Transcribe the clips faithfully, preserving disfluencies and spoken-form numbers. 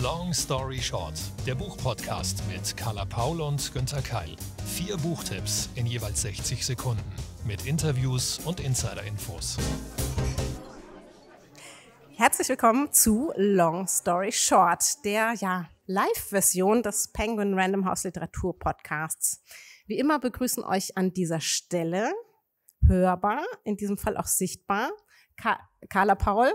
Long Story Short, der Buchpodcast mit Carla Paul und Günther Keil. Vier Buchtipps in jeweils sechzig Sekunden mit Interviews und Insider-Infos. Herzlich willkommen zu Long Story Short, der ja, Live-Version des Penguin Random House Literatur Podcasts. Wie immer begrüßen euch an dieser Stelle, hörbar, in diesem Fall auch sichtbar, Ka- Carla Paul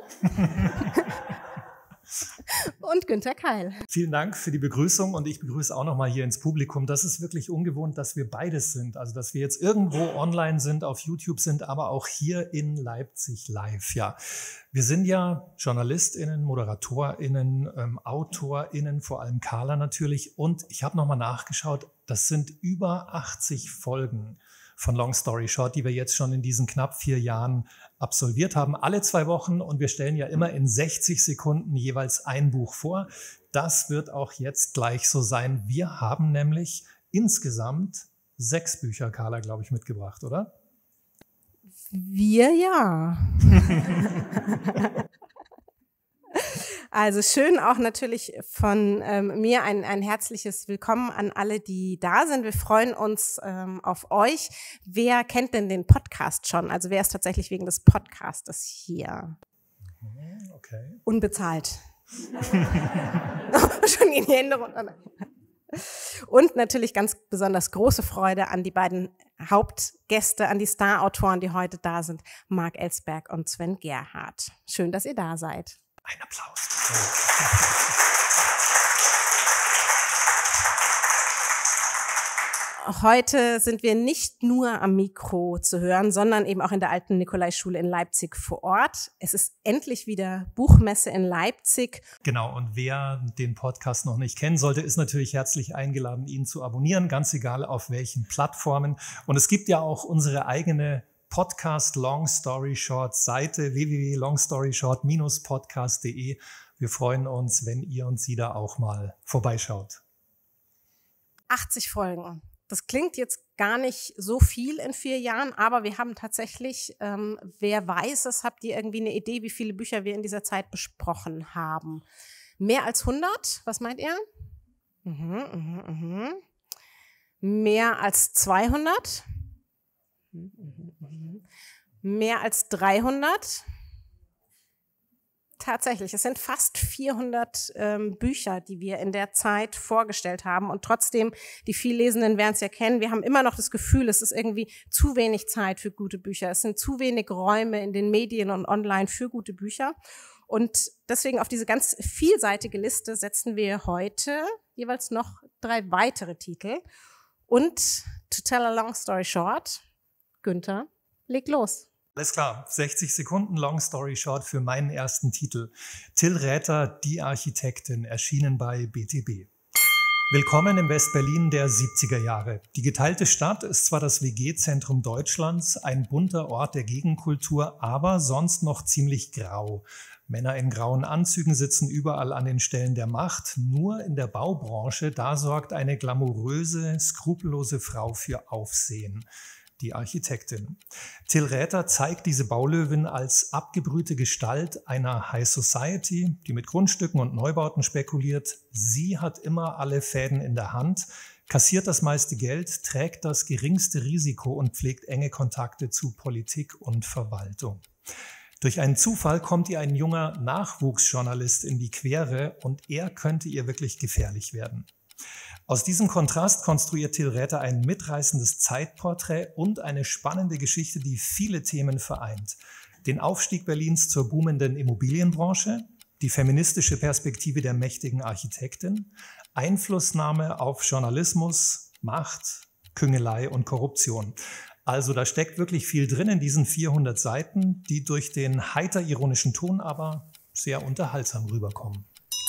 und Günther Keil. Vielen Dank für die Begrüßung und ich begrüße auch nochmal hier ins Publikum. Das ist wirklich ungewohnt, dass wir beides sind. Also, dass wir jetzt irgendwo online sind, auf YouTube sind, aber auch hier in Leipzig live. Ja, wir sind ja JournalistInnen, ModeratorInnen, ähm, AutorInnen, vor allem Carla natürlich. Und ich habe nochmal nachgeschaut, das sind über achtzig Folgen von Long Story Short, die wir jetzt schon in diesen knapp vier Jahren absolviert haben, alle zwei Wochen. Und wir stellen ja immer in sechzig Sekunden jeweils ein Buch vor. Das wird auch jetzt gleich so sein. Wir haben nämlich insgesamt sechs Bücher, Carla, glaube ich, mitgebracht, oder? Wir ja. Also schön auch natürlich von ähm, mir ein, ein herzliches Willkommen an alle, die da sind. Wir freuen uns ähm, auf euch. Wer kennt denn den Podcast schon? Also wer ist tatsächlich wegen des Podcastes hier? Okay. Unbezahlt. Schon in die Hände runter. Und natürlich ganz besonders große Freude an die beiden Hauptgäste, an die Star-Autoren, die heute da sind, Marc Ellsberg und Sven Gerhardt. Schön, dass ihr da seid. Ein Applaus. Heute sind wir nicht nur am Mikro zu hören, sondern eben auch in der alten Nikolai-Schule in Leipzig vor Ort. Es ist endlich wieder Buchmesse in Leipzig. Genau, und wer den Podcast noch nicht kennen sollte, ist natürlich herzlich eingeladen, ihn zu abonnieren, ganz egal auf welchen Plattformen. Und es gibt ja auch unsere eigene Podcast Long Story Short Seite w w w punkt longstoryshort dash podcast punkt de. Wir freuen uns, wenn ihr und Sie da auch mal vorbeischaut. achtzig Folgen. Das klingt jetzt gar nicht so viel in vier Jahren, aber wir haben tatsächlich, ähm, wer weiß es, habt ihr irgendwie eine Idee, wie viele Bücher wir in dieser Zeit besprochen haben? Mehr als hundert? Was meint ihr? Mhm, mhm, mhm. Mehr als zweihundert? Mehr als dreihundert? Tatsächlich, es sind fast vierhundert ähm, Bücher, die wir in der Zeit vorgestellt haben. Und trotzdem, die Viellesenden werden es ja kennen, wir haben immer noch das Gefühl, es ist irgendwie zu wenig Zeit für gute Bücher. Es sind zu wenig Räume in den Medien und online für gute Bücher. Und deswegen auf diese ganz vielseitige Liste setzen wir heute jeweils noch drei weitere Titel. Und to tell a long story short, Günther, leg los. Alles klar, sechzig Sekunden Long Story Short für meinen ersten Titel. Till Räther, Die Architektin, erschienen bei B T B. Willkommen im Westberlin der siebziger Jahre. Die geteilte Stadt ist zwar das W G-Zentrum Deutschlands, ein bunter Ort der Gegenkultur, aber sonst noch ziemlich grau. Männer in grauen Anzügen sitzen überall an den Stellen der Macht. Nur in der Baubranche, da sorgt eine glamouröse, skrupellose Frau für Aufsehen. Die Architektin. Till Räther zeigt diese Baulöwin als abgebrühte Gestalt einer High Society, die mit Grundstücken und Neubauten spekuliert. Sie hat immer alle Fäden in der Hand, kassiert das meiste Geld, trägt das geringste Risiko und pflegt enge Kontakte zu Politik und Verwaltung. Durch einen Zufall kommt ihr ein junger Nachwuchsjournalist in die Quere und er könnte ihr wirklich gefährlich werden. Aus diesem Kontrast konstruiert Till Räther ein mitreißendes Zeitporträt und eine spannende Geschichte, die viele Themen vereint. Den Aufstieg Berlins zur boomenden Immobilienbranche, die feministische Perspektive der mächtigen Architektin, Einflussnahme auf Journalismus, Macht, Küngelei und Korruption. Also da steckt wirklich viel drin in diesen vierhundert Seiten, die durch den heiter ironischen Ton aber sehr unterhaltsam rüberkommen.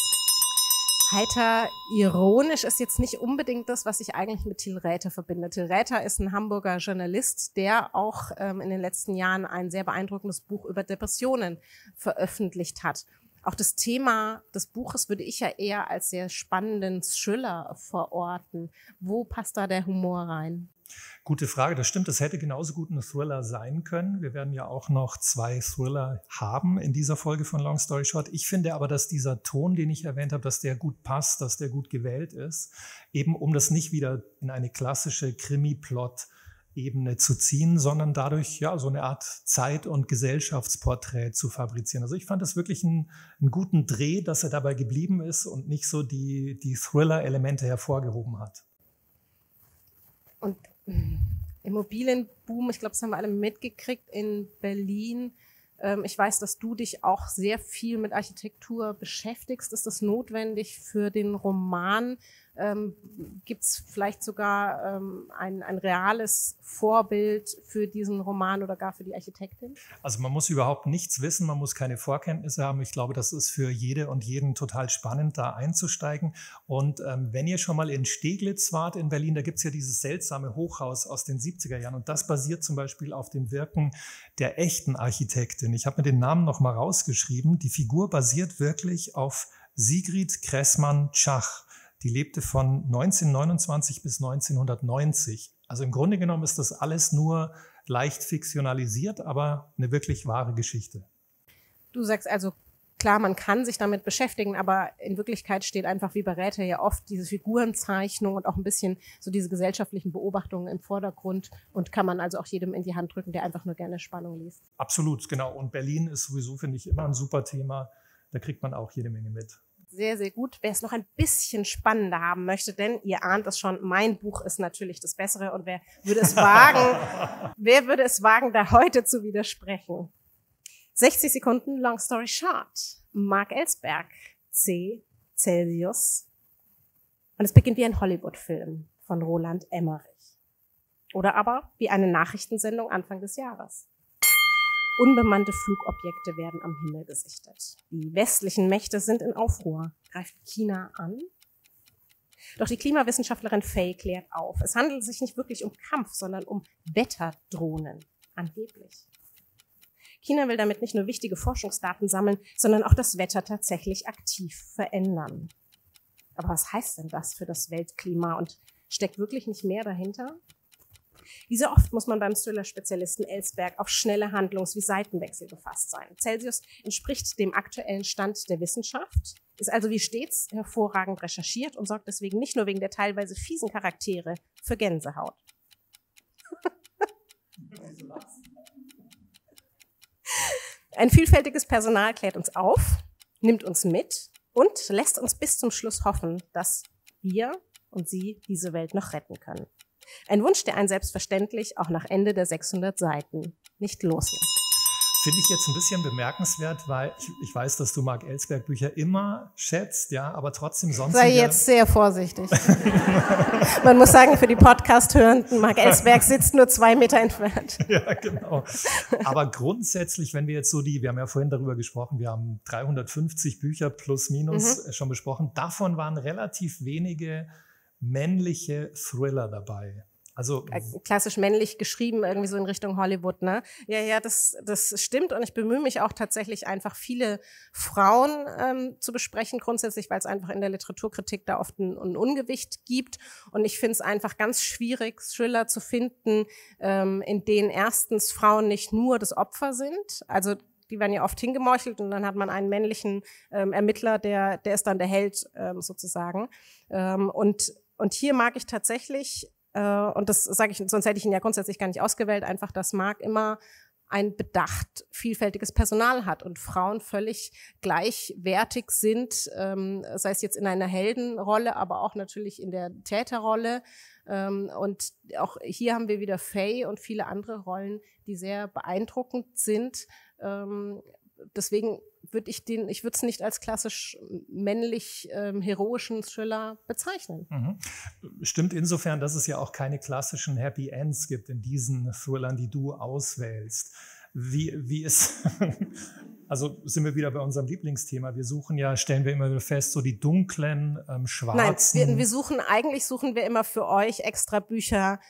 Heiter ironisch ist jetzt nicht unbedingt das, was ich eigentlich mit Till Räther verbinde. Till Räther ist ein Hamburger Journalist, der auch ähm, in den letzten Jahren ein sehr beeindruckendes Buch über Depressionen veröffentlicht hat. Auch das Thema des Buches würde ich ja eher als sehr spannenden Thriller verorten. Wo passt da der Humor rein? Gute Frage, das stimmt, das hätte genauso gut ein Thriller sein können. Wir werden ja auch noch zwei Thriller haben in dieser Folge von Long Story Short. Ich finde aber, dass dieser Ton, den ich erwähnt habe, dass der gut passt, dass der gut gewählt ist, eben um das nicht wieder in eine klassische Krimi-Plot-Ebene zu ziehen, sondern dadurch ja so eine Art Zeit- und Gesellschaftsporträt zu fabrizieren. Also ich fand das wirklich einen, einen guten Dreh, dass er dabei geblieben ist und nicht so die, die Thriller-Elemente hervorgehoben hat. Und Immobilienboom, ich glaube, das haben wir alle mitgekriegt in Berlin. Ähm, ich weiß, dass du dich auch sehr viel mit Architektur beschäftigst. Ist das notwendig für den Roman? Ähm, gibt es vielleicht sogar ähm, ein, ein reales Vorbild für diesen Roman oder gar für die Architektin? Also man muss überhaupt nichts wissen, man muss keine Vorkenntnisse haben. Ich glaube, das ist für jede und jeden total spannend, da einzusteigen. Und ähm, wenn ihr schon mal in Steglitz wart in Berlin, da gibt es ja dieses seltsame Hochhaus aus den siebziger Jahren. Und das basiert zum Beispiel auf dem Wirken der echten Architektin. Ich habe mir den Namen noch mal rausgeschrieben. Die Figur basiert wirklich auf Sigrid Kressmann-Tschach. Die lebte von neunzehnhundertneunundzwanzig bis neunzehnhundertneunzig. Also im Grunde genommen ist das alles nur leicht fiktionalisiert, aber eine wirklich wahre Geschichte. Du sagst also, klar, man kann sich damit beschäftigen, aber in Wirklichkeit steht einfach wie bei Räther ja oft diese Figurenzeichnung und auch ein bisschen so diese gesellschaftlichen Beobachtungen im Vordergrund und kann man also auch jedem in die Hand drücken, der einfach nur gerne Spannung liest. Absolut, genau. Und Berlin ist sowieso, finde ich, immer ein super Thema. Da kriegt man auch jede Menge mit. Sehr, sehr gut. Wer es noch ein bisschen spannender haben möchte, denn ihr ahnt es schon, mein Buch ist natürlich das Bessere und wer würde es wagen, wer würde es wagen, da heute zu widersprechen? sechzig Sekunden, Long Story Short. Mark Ellsberg, C. Celsius. Und es beginnt wie ein Hollywood-Film von Roland Emmerich. Oder aber wie eine Nachrichtensendung Anfang des Jahres. Unbemannte Flugobjekte werden am Himmel gesichtet. Die westlichen Mächte sind in Aufruhr. Greift China an? Doch die Klimawissenschaftlerin Faye klärt auf. Es handelt sich nicht wirklich um Kampf, sondern um Wetterdrohnen. Angeblich. China will damit nicht nur wichtige Forschungsdaten sammeln, sondern auch das Wetter tatsächlich aktiv verändern. Aber was heißt denn das für das Weltklima und steckt wirklich nicht mehr dahinter? Wie so oft muss man beim Thriller-Spezialisten Ellsberg auf schnelle Handlungs- wie Seitenwechsel gefasst sein. Celsius entspricht dem aktuellen Stand der Wissenschaft, ist also wie stets hervorragend recherchiert und sorgt deswegen nicht nur wegen der teilweise fiesen Charaktere für Gänsehaut. Ein vielfältiges Personal klärt uns auf, nimmt uns mit und lässt uns bis zum Schluss hoffen, dass wir und sie diese Welt noch retten können. Ein Wunsch, der einen selbstverständlich auch nach Ende der sechshundert Seiten nicht loslässt. Finde ich jetzt ein bisschen bemerkenswert, weil ich, ich weiß, dass du Mark Ellsberg Bücher immer schätzt, ja, aber trotzdem sonst. Sei jetzt sehr vorsichtig. Man muss sagen, für die Podcast-Hörenden, Mark Ellsberg sitzt nur zwei Meter entfernt. Ja, genau. Aber grundsätzlich, wenn wir jetzt so die, wir haben ja vorhin darüber gesprochen, wir haben dreihundertfünfzig Bücher plus minus mhm. schon besprochen. Davon waren relativ wenige männliche Thriller dabei. Also klassisch männlich geschrieben, irgendwie so in Richtung Hollywood, ne? Ja, ja, das, das stimmt und ich bemühe mich auch tatsächlich einfach viele Frauen ähm, zu besprechen, grundsätzlich, weil es einfach in der Literaturkritik da oft ein, ein Ungewicht gibt und ich finde es einfach ganz schwierig, Thriller zu finden, ähm, in denen erstens Frauen nicht nur das Opfer sind, also die werden ja oft hingemeuchelt und dann hat man einen männlichen ähm, Ermittler, der, der ist dann der Held ähm, sozusagen ähm, und, und hier mag ich tatsächlich und das sage ich, sonst hätte ich ihn ja grundsätzlich gar nicht ausgewählt, einfach, dass Mark immer ein bedacht vielfältiges Personal hat und Frauen völlig gleichwertig sind, ähm, sei es jetzt in einer Heldenrolle, aber auch natürlich in der Täterrolle. Ähm, und auch hier haben wir wieder Faye und viele andere Rollen, die sehr beeindruckend sind. Ähm, deswegen würde ich den, ich würde es nicht als klassisch männlich ähm, heroischen Thriller bezeichnen. Mhm. Stimmt insofern, dass es ja auch keine klassischen Happy Ends gibt in diesen Thrillern, die du auswählst. Wie, wie ist, also sind wir wieder bei unserem Lieblingsthema. Wir suchen ja, stellen wir immer wieder fest, so die dunklen, ähm, schwarzen. Nein, wir, wir suchen, eigentlich suchen wir immer für euch extra Bücher,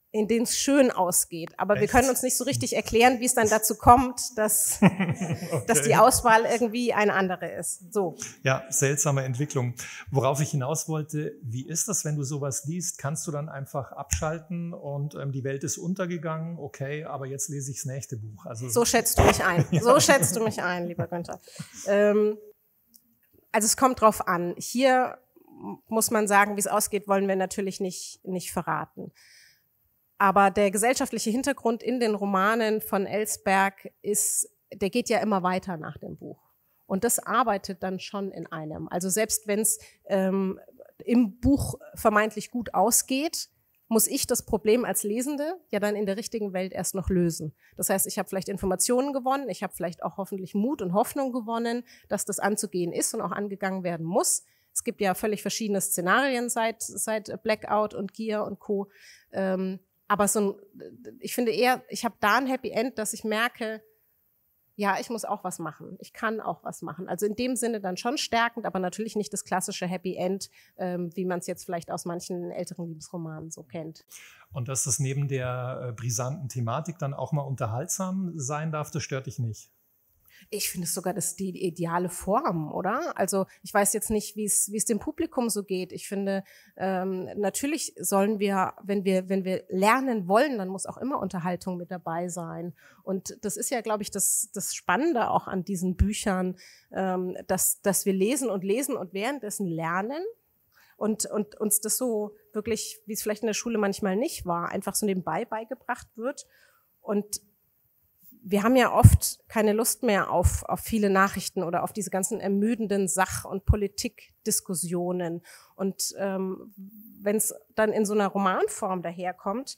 in denen es schön ausgeht. Aber Echt? wir können uns nicht so richtig erklären, wie es dann dazu kommt, dass, okay. dass die Auswahl irgendwie eine andere ist. So. Ja, seltsame Entwicklung. Worauf ich hinaus wollte, wie ist das, wenn du sowas liest? Kannst du dann einfach abschalten und ähm, die Welt ist untergegangen, okay, aber jetzt lese ich das nächste Buch. Also so schätzt du mich ein. Ja. So schätzt du mich ein, lieber Günther. Ähm, also es kommt drauf an. Hier muss man sagen, wie es ausgeht, wollen wir natürlich nicht, nicht verraten. Aber der gesellschaftliche Hintergrund in den Romanen von Ellsberg ist, der geht ja immer weiter nach dem Buch. Und das arbeitet dann schon in einem. Also selbst wenn es ähm, im Buch vermeintlich gut ausgeht, muss ich das Problem als Lesende ja dann in der richtigen Welt erst noch lösen. Das heißt, ich habe vielleicht Informationen gewonnen, ich habe vielleicht auch hoffentlich Mut und Hoffnung gewonnen, dass das anzugehen ist und auch angegangen werden muss. Es gibt ja völlig verschiedene Szenarien seit, seit Blackout und Gier und Co. Ähm, Aber so ein, ich finde eher, ich habe da ein Happy End, dass ich merke, ja, ich muss auch was machen. Ich kann auch was machen. Also in dem Sinne dann schon stärkend, aber natürlich nicht das klassische Happy End, ähm, wie man es jetzt vielleicht aus manchen älteren Liebesromanen so kennt. Und dass das neben der äh, brisanten Thematik dann auch mal unterhaltsam sein darf, das stört dich nicht? Ich finde es sogar das die ideale Form, oder? Also ich weiß jetzt nicht, wie es wie es dem Publikum so geht. Ich finde, ähm, natürlich sollen wir, wenn wir wenn wir lernen wollen, dann muss auch immer Unterhaltung mit dabei sein. Und das ist ja, glaube ich, das das Spannende auch an diesen Büchern, ähm, dass dass wir lesen und lesen und währenddessen lernen. Und, und uns das so wirklich, wie es vielleicht in der Schule manchmal nicht war, einfach so nebenbei beigebracht wird. Und wir haben ja oft keine Lust mehr auf, auf viele Nachrichten oder auf diese ganzen ermüdenden Sach- und Politikdiskussionen. Und ähm, wenn es dann in so einer Romanform daherkommt,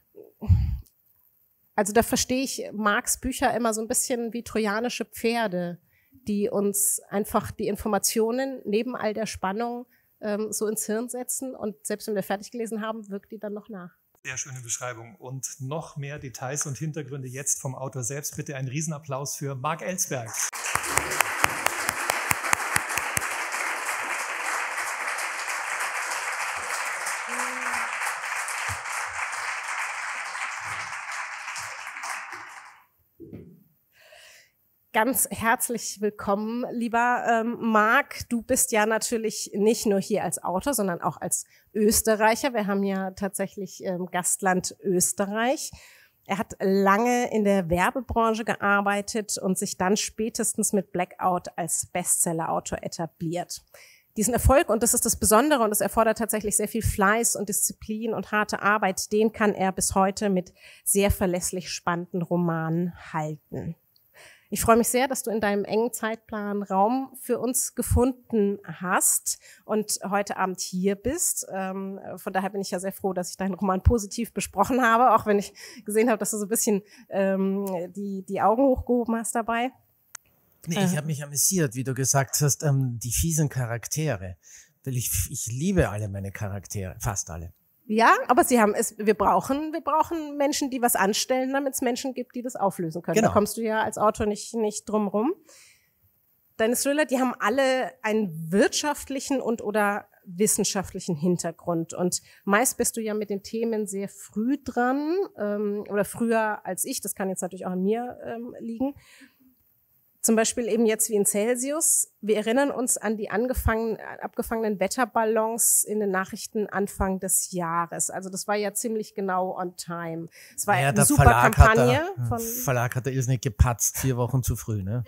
also da verstehe ich Marx Bücher immer so ein bisschen wie trojanische Pferde, die uns einfach die Informationen neben all der Spannung ähm, so ins Hirn setzen. Und selbst wenn wir fertig gelesen haben, wirkt die dann noch nach. Sehr schöne Beschreibung und noch mehr Details und Hintergründe jetzt vom Autor selbst. Bitte einen Riesenapplaus für Marc Ellsberg. Ganz herzlich willkommen, lieber ähm, Marc. Du bist ja natürlich nicht nur hier als Autor, sondern auch als Österreicher. Wir haben ja tatsächlich ähm, Gastland Österreich. Er hat lange in der Werbebranche gearbeitet und sich dann spätestens mit Blackout als Bestsellerautor etabliert. Diesen Erfolg, und das ist das Besondere, und es erfordert tatsächlich sehr viel Fleiß und Disziplin und harte Arbeit, den kann er bis heute mit sehr verlässlich spannenden Romanen halten. Ich freue mich sehr, dass du in deinem engen Zeitplan Raum für uns gefunden hast und heute Abend hier bist. Ähm, von daher bin ich ja sehr froh, dass ich deinen Roman positiv besprochen habe, auch wenn ich gesehen habe, dass du so ein bisschen ähm, die, die Augen hochgehoben hast dabei. Nee, ich habe mich amüsiert, wie du gesagt hast, ähm, die fiesen Charaktere. Weil ich, ich liebe alle meine Charaktere, fast alle. Ja, aber sie haben es, wir brauchen, wir brauchen Menschen, die was anstellen, damit es Menschen gibt, die das auflösen können. Genau. Da kommst du ja als Autor nicht, nicht drum rum. Deine Thriller, die haben alle einen wirtschaftlichen und oder wissenschaftlichen Hintergrund. Und meist bist du ja mit den Themen sehr früh dran, ähm, oder früher als ich. Das kann jetzt natürlich auch an mir ähm, liegen. Zum Beispiel eben jetzt wie in Celsius. Wir erinnern uns an die angefangen, abgefangenen Wetterballons in den Nachrichten Anfang des Jahres. Also das war ja ziemlich genau on time. Es war Ja, eine der super Verlag Kampagne. Hat der von Verlag hat er irrsinnig gepatzt, vier Wochen zu früh, ne?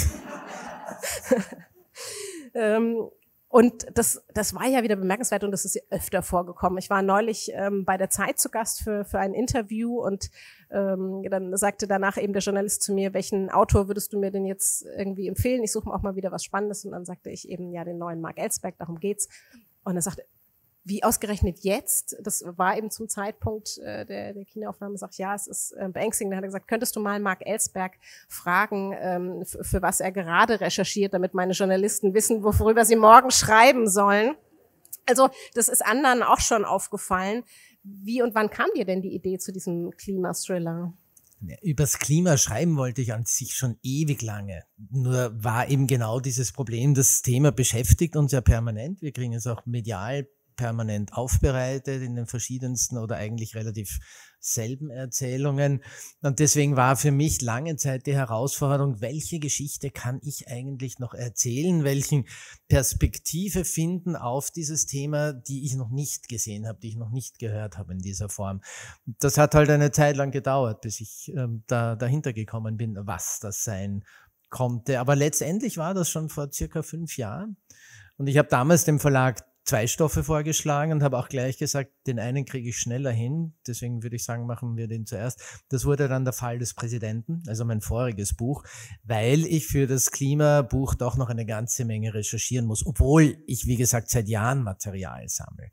ähm, Und das, das war ja wieder bemerkenswert und das ist ja öfter vorgekommen. Ich war neulich ähm, bei der Zeit zu Gast für, für ein Interview und ähm, dann sagte danach eben der Journalist zu mir, welchen Autor würdest du mir denn jetzt irgendwie empfehlen? Ich suche mir auch mal wieder was Spannendes. Und dann sagte ich eben, ja, den neuen Marc Ellsberg, darum geht's. Und er sagte, wie ausgerechnet jetzt? Das war eben zum Zeitpunkt äh, der, der Kinoaufnahme. Sagt, ja, es ist äh, beängstigend. Dann hat er gesagt, könntest du mal Marc Ellsberg fragen, ähm, für, für was er gerade recherchiert, damit meine Journalisten wissen, worüber sie morgen schreiben sollen. Also das ist anderen auch schon aufgefallen. Wie und wann kam dir denn die Idee zu diesem Klimathriller? Übers Klima schreiben wollte ich an sich schon ewig lange. Nur war eben genau dieses Problem, das Thema beschäftigt uns ja permanent. Wir kriegen es auch medial permanent aufbereitet in den verschiedensten oder eigentlich relativ selben Erzählungen. Und deswegen war für mich lange Zeit die Herausforderung, welche Geschichte kann ich eigentlich noch erzählen, welchen Perspektive finden auf dieses Thema, die ich noch nicht gesehen habe, die ich noch nicht gehört habe in dieser Form. Das hat halt eine Zeit lang gedauert, bis ich ähm, da dahinter gekommen bin, was das sein konnte. Aber letztendlich war das schon vor circa fünf Jahren. Und ich habe damals dem Verlag zwei Stoffe vorgeschlagen und habe auch gleich gesagt, den einen kriege ich schneller hin, deswegen würde ich sagen, machen wir den zuerst. Das wurde dann der Fall des Präsidenten, also mein voriges Buch, weil ich für das Klimabuch doch noch eine ganze Menge recherchieren muss, obwohl ich, wie gesagt, seit Jahren Material sammle.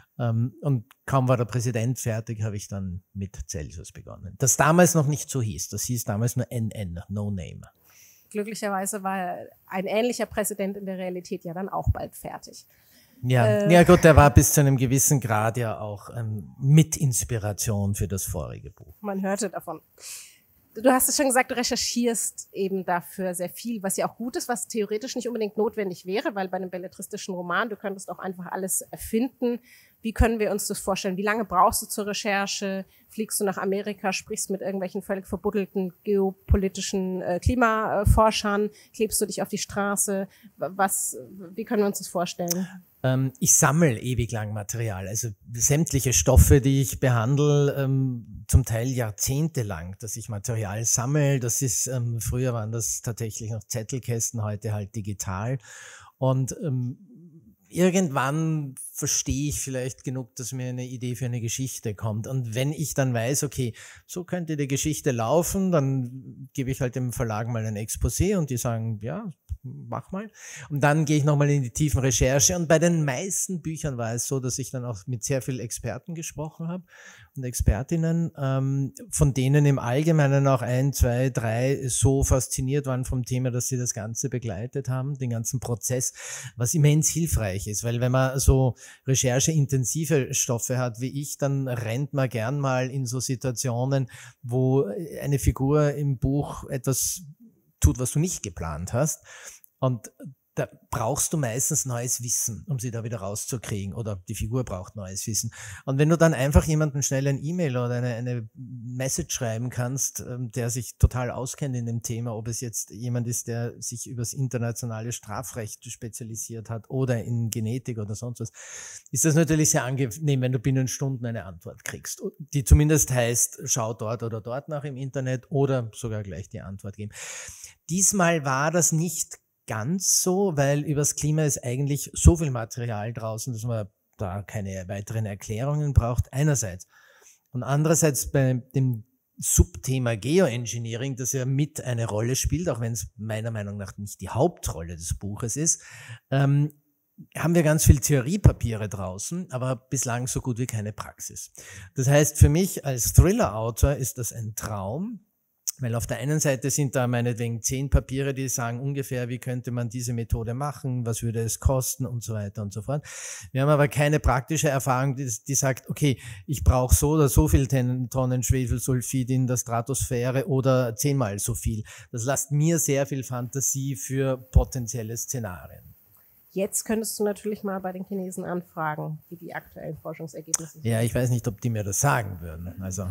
Und kaum war der Präsident fertig, habe ich dann mit Celsius begonnen. Das damals noch nicht so hieß, das hieß damals nur N N, No Name. Glücklicherweise war ein ähnlicher Präsident in der Realität ja dann auch bald fertig. Ja, äh, ja gut, der war bis zu einem gewissen Grad ja auch ähm, mit Inspiration für das vorige Buch. Man hörte davon. Du hast es schon gesagt, du recherchierst eben dafür sehr viel, was ja auch gut ist, was theoretisch nicht unbedingt notwendig wäre, weil bei einem belletristischen Roman, du könntest auch einfach alles erfinden. Wie können wir uns das vorstellen? Wie lange brauchst du zur Recherche? Fliegst du nach Amerika, sprichst mit irgendwelchen völlig verbuddelten geopolitischen äh, Klimaforschern? Klebst du dich auf die Straße? Was, wie können wir uns das vorstellen? Ähm, ich sammle ewig lang Material, also sämtliche Stoffe, die ich behandle, ähm, zum Teil jahrzehntelang, dass ich Material sammle. Das ist, ähm, früher waren das tatsächlich noch Zettelkästen, heute halt digital. Und ähm, irgendwann verstehe ich vielleicht genug, dass mir eine Idee für eine Geschichte kommt. Und wenn ich dann weiß, okay, so könnte die Geschichte laufen, dann gebe ich halt dem Verlag mal ein Exposé und die sagen, ja, mach mal. Und dann gehe ich nochmal in die tiefen Recherche. Und bei den meisten Büchern war es so, dass ich dann auch mit sehr vielen Experten gesprochen habe und Expertinnen, ähm, von denen im Allgemeinen auch ein, zwei, drei so fasziniert waren vom Thema, dass sie das Ganze begleitet haben, den ganzen Prozess, was immens hilfreich ist. Weil wenn man so rechercheintensive Stoffe hat wie ich, dann rennt man gern mal in so Situationen, wo eine Figur im Buch etwas tut, was du nicht geplant hast. Und da brauchst du meistens neues Wissen, um sie da wieder rauszukriegen. Oder die Figur braucht neues Wissen. Und wenn du dann einfach jemanden schnell ein E-Mail oder eine, eine Message schreiben kannst, der sich total auskennt in dem Thema, ob es jetzt jemand ist, der sich übers internationale Strafrecht spezialisiert hat oder in Genetik oder sonst was, ist das natürlich sehr angenehm, wenn du binnen Stunden eine Antwort kriegst, die zumindest heißt, schau dort oder dort nach im Internet oder sogar gleich die Antwort geben. Diesmal war das nicht ganz so, weil übers Klima ist eigentlich so viel Material draußen, dass man da keine weiteren Erklärungen braucht, einerseits. Und andererseits bei dem Subthema Geoengineering, das ja mit eine Rolle spielt, auch wenn es meiner Meinung nach nicht die Hauptrolle des Buches ist, ähm, haben wir ganz viel Theoriepapiere draußen, aber bislang so gut wie keine Praxis. Das heißt, für mich als Thriller-Autor ist das ein Traum, weil auf der einen Seite sind da meinetwegen zehn Papiere, die sagen ungefähr, wie könnte man diese Methode machen, was würde es kosten und so weiter und so fort. Wir haben aber keine praktische Erfahrung, die, die sagt, okay, ich brauche so oder so viel Tonnen Schwefelsulfid in der Stratosphäre oder zehnmal so viel. Das lässt mir sehr viel Fantasie für potenzielle Szenarien. Jetzt könntest du natürlich mal bei den Chinesen anfragen, wie die aktuellen Forschungsergebnisse sind. Ja, ich weiß nicht, ob die mir das sagen würden. Also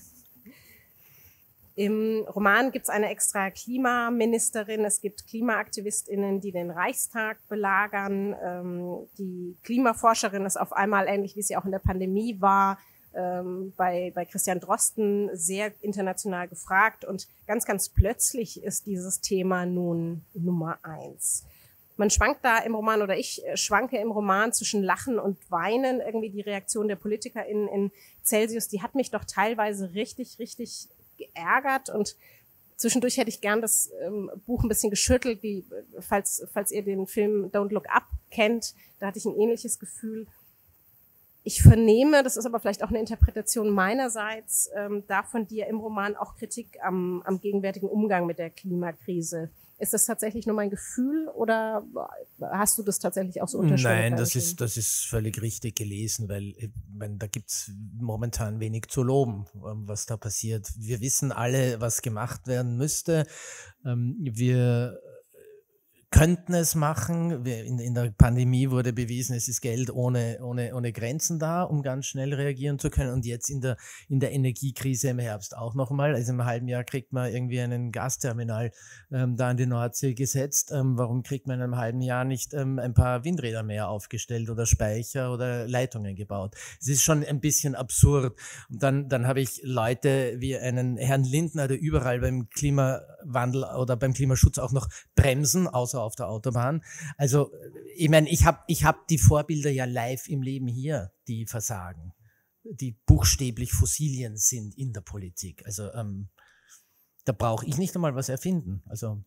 im Roman gibt es eine extra Klimaministerin, es gibt KlimaaktivistInnen, die den Reichstag belagern. Ähm, die Klimaforscherin ist auf einmal, ähnlich wie sie auch in der Pandemie war, ähm, bei, bei Christian Drosten sehr international gefragt. Und ganz, ganz plötzlich ist dieses Thema nun Nummer eins. Man schwankt da im Roman, oder ich schwanke im Roman zwischen Lachen und Weinen. Irgendwie die Reaktion der PolitikerInnen in Celsius, die hat mich doch teilweise richtig, richtig geärgert, und zwischendurch hätte ich gern das ähm, Buch ein bisschen geschüttelt, wie falls falls ihr den Film Don't Look Up kennt, da hatte ich ein ähnliches Gefühl. Ich vernehme, das ist aber vielleicht auch eine Interpretation meinerseits, ähm, davon dir im Roman auch Kritik am, am gegenwärtigen Umgang mit der Klimakrise. Ist das tatsächlich nur mein Gefühl oder hast du das tatsächlich auch so unterschrieben? Nein, das ist, das ist völlig richtig gelesen, weil ich meine, da gibt's momentan wenig zu loben, was da passiert. Wir wissen alle, was gemacht werden müsste. Wir könnten es machen. Wir, in, in der Pandemie wurde bewiesen, es ist Geld ohne, ohne, ohne Grenzen da, um ganz schnell reagieren zu können. Und jetzt in der, in der Energiekrise im Herbst auch nochmal. Also im halben Jahr kriegt man irgendwie einen Gasterminal ähm, da an die Nordsee gesetzt. Ähm, warum kriegt man in einem halben Jahr nicht ähm, ein paar Windräder mehr aufgestellt oder Speicher oder Leitungen gebaut? Es ist schon ein bisschen absurd. Und dann, dann habe ich Leute wie einen Herrn Lindner, der überall beim Klimawandel oder beim Klimaschutz auch noch bremsen, außer auf der Autobahn. Also ich meine, ich habe ich hab die Vorbilder ja live im Leben hier, die versagen, die buchstäblich Fossilien sind in der Politik. Also ähm, da brauche ich nicht einmal was erfinden. Also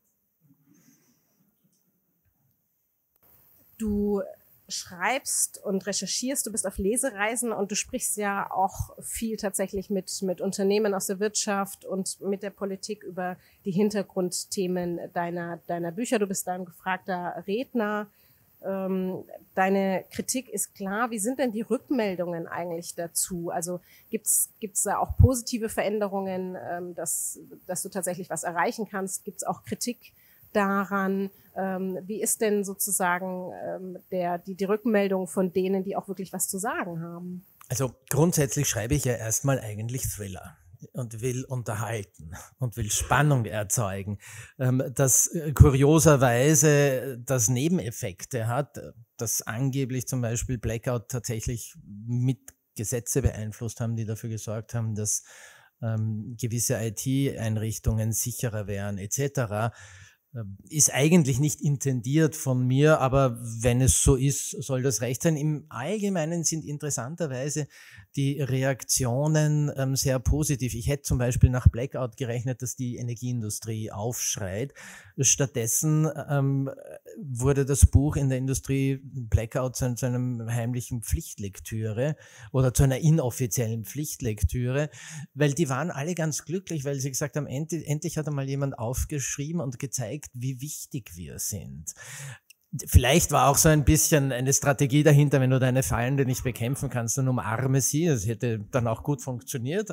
du schreibst und recherchierst, du bist auf Lesereisen und du sprichst ja auch viel tatsächlich mit, mit Unternehmen aus der Wirtschaft und mit der Politik über die Hintergrundthemen deiner, deiner Bücher. Du bist da ein gefragter Redner. Ähm, deine Kritik ist klar. Wie sind denn die Rückmeldungen eigentlich dazu? Also gibt's, gibt's da auch positive Veränderungen, ähm, dass, dass du tatsächlich was erreichen kannst? Gibt's auch Kritik daran? Ähm, wie ist denn sozusagen ähm, der, die, die Rückmeldung von denen, die auch wirklich was zu sagen haben? Also grundsätzlich schreibe ich ja erstmal eigentlich Thriller und will unterhalten und will Spannung erzeugen. Ähm, das kurioserweise das Nebeneffekte hat, dass angeblich zum Beispiel Blackout tatsächlich mit Gesetze beeinflusst haben, die dafür gesorgt haben, dass ähm, gewisse I T-Einrichtungen sicherer wären et cetera, ist eigentlich nicht intendiert von mir, aber wenn es so ist, soll das recht sein. Im Allgemeinen sind interessanterweise die Reaktionen ähm, sehr positiv. Ich hätte zum Beispiel nach Blackout gerechnet, dass die Energieindustrie aufschreit. Stattdessen ähm, wurde das Buch in der Industrie Blackout zu, zu einem heimlichen Pflichtlektüre oder zu einer inoffiziellen Pflichtlektüre, weil die waren alle ganz glücklich, weil sie gesagt haben, endlich, endlich hat einmal jemand aufgeschrieben und gezeigt, wie wichtig wir sind. Vielleicht war auch so ein bisschen eine Strategie dahinter, wenn du deine Feinde nicht bekämpfen kannst, dann umarme sie. Das hätte dann auch gut funktioniert.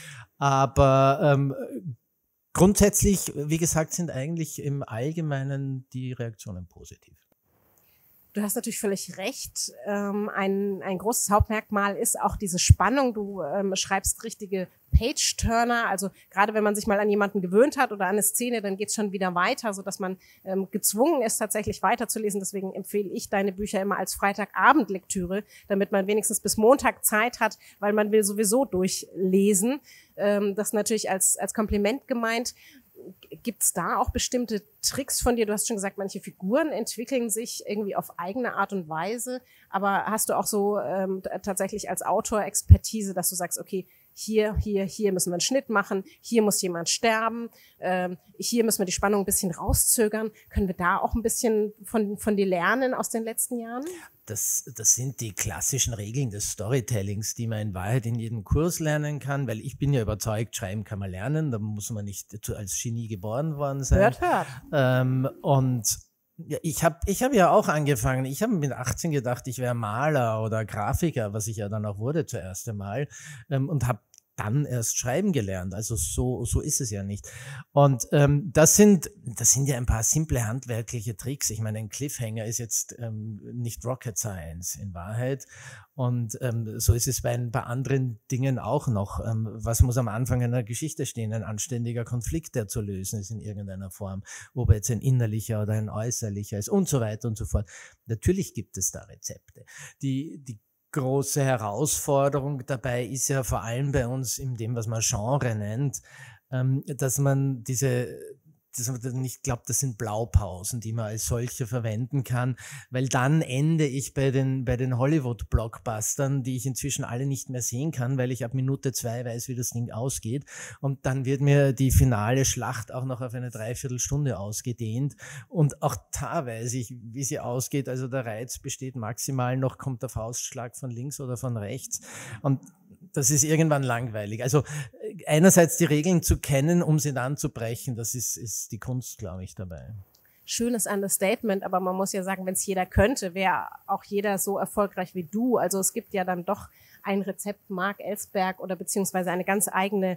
Aber ähm, grundsätzlich, wie gesagt, sind eigentlich im Allgemeinen die Reaktionen positiv. Du hast natürlich völlig recht. Ähm, ein, ein großes Hauptmerkmal ist auch diese Spannung. Du ähm, schreibst richtige Page-Turner. Also gerade wenn man sich mal an jemanden gewöhnt hat oder an eine Szene, dann geht's schon wieder weiter, so dass man ähm, gezwungen ist, tatsächlich weiterzulesen. Deswegen empfehle ich deine Bücher immer als Freitagabendlektüre, damit man wenigstens bis Montag Zeit hat, weil man will sowieso durchlesen. Ähm, das natürlich als, als Kompliment gemeint. Gibt's da auch bestimmte Tricks von dir? Du hast schon gesagt, manche Figuren entwickeln sich irgendwie auf eigene Art und Weise. Aber hast du auch so ähm, tatsächlich als Autor Expertise, dass du sagst, okay, hier, hier, hier müssen wir einen Schnitt machen, hier muss jemand sterben, ähm, hier müssen wir die Spannung ein bisschen rauszögern. Können wir da auch ein bisschen von, von dir lernen aus den letzten Jahren? Das, das sind die klassischen Regeln des Storytellings, die man in Wahrheit in jedem Kurs lernen kann, weil ich bin ja überzeugt, schreiben kann man lernen, da muss man nicht als Genie geboren worden sein. Hört, hört. Ähm, und ja, ich habe ich hab ja auch angefangen, ich habe mit achtzehn gedacht, ich wäre Maler oder Grafiker, was ich ja dann auch wurde zuerst einmal, ähm, und habe dann erst schreiben gelernt. Also so so ist es ja nicht. Und ähm, das sind das sind ja ein paar simple handwerkliche Tricks. Ich meine, ein Cliffhanger ist jetzt ähm, nicht Rocket Science in Wahrheit. Und ähm, so ist es bei ein paar anderen Dingen auch noch. Ähm, was muss am Anfang einer Geschichte stehen? Ein anständiger Konflikt, der zu lösen ist in irgendeiner Form. Ob er jetzt ein innerlicher oder ein äußerlicher ist und so weiter und so fort. Natürlich gibt es da Rezepte. Die die große Herausforderung dabei ist ja vor allem bei uns in dem, was man Genre nennt, ähm, dass man diese, dass man nicht glaubt, das sind Blaupausen, die man als solche verwenden kann, weil dann ende ich bei den, bei den Hollywood-Blockbustern, die ich inzwischen alle nicht mehr sehen kann, weil ich ab Minute zwei weiß, wie das Ding ausgeht, und dann wird mir die finale Schlacht auch noch auf eine Dreiviertelstunde ausgedehnt, und auch da weiß ich, wie sie ausgeht, also der Reiz besteht maximal noch, kommt der Faustschlag von links oder von rechts, und das ist irgendwann langweilig. Also einerseits die Regeln zu kennen, um sie dann zu brechen, das ist, ist die Kunst, glaube ich, dabei. Schönes Understatement, aber man muss ja sagen, wenn es jeder könnte, wäre auch jeder so erfolgreich wie du. Also es gibt ja dann doch ein Rezept, Mark Ellsberg, oder beziehungsweise eine ganz eigene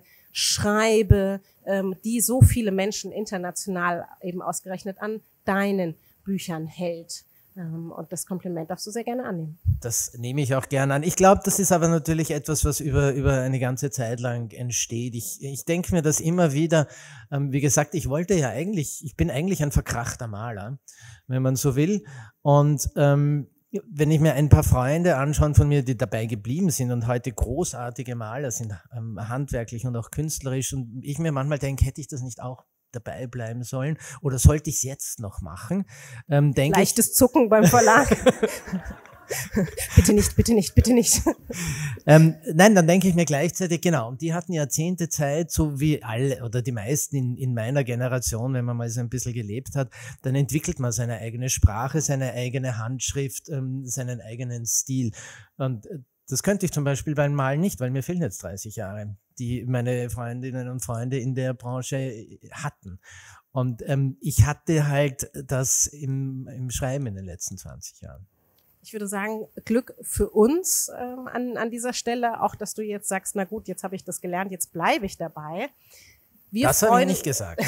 Schreibe, ähm, die so viele Menschen international eben ausgerechnet an deinen Büchern hält. Und das Kompliment darfst du sehr gerne annehmen. Das nehme ich auch gerne an. Ich glaube, das ist aber natürlich etwas, was über, über eine ganze Zeit lang entsteht. Ich, ich denke mir das immer wieder, ähm, wie gesagt, ich wollte ja eigentlich, ich bin eigentlich ein verkrachter Maler, wenn man so will. Und ähm, wenn ich mir ein paar Freunde anschaue von mir, die dabei geblieben sind und heute großartige Maler sind, ähm, handwerklich und auch künstlerisch, und ich mir manchmal denke, hätte ich das nicht auch dabei bleiben sollen oder sollte ich es jetzt noch machen? Ähm, denke Leichtes ich, Zucken beim Verlag. Bitte nicht, bitte nicht, bitte nicht. ähm, nein, dann denke ich mir gleichzeitig, genau, und die hatten Jahrzehnte Zeit, so wie alle oder die meisten in, in meiner Generation, wenn man mal so ein bisschen gelebt hat, dann entwickelt man seine eigene Sprache, seine eigene Handschrift, ähm, seinen eigenen Stil. Und äh, das könnte ich zum Beispiel beim Malen nicht, weil mir fehlen jetzt dreißig Jahre, die meine Freundinnen und Freunde in der Branche hatten. Und ähm, ich hatte halt das im, im Schreiben in den letzten zwanzig Jahren. Ich würde sagen, Glück für uns ähm, an, an dieser Stelle, auch dass du jetzt sagst, na gut, jetzt habe ich das gelernt, jetzt bleibe ich dabei. Wir das habe ich nicht gesagt.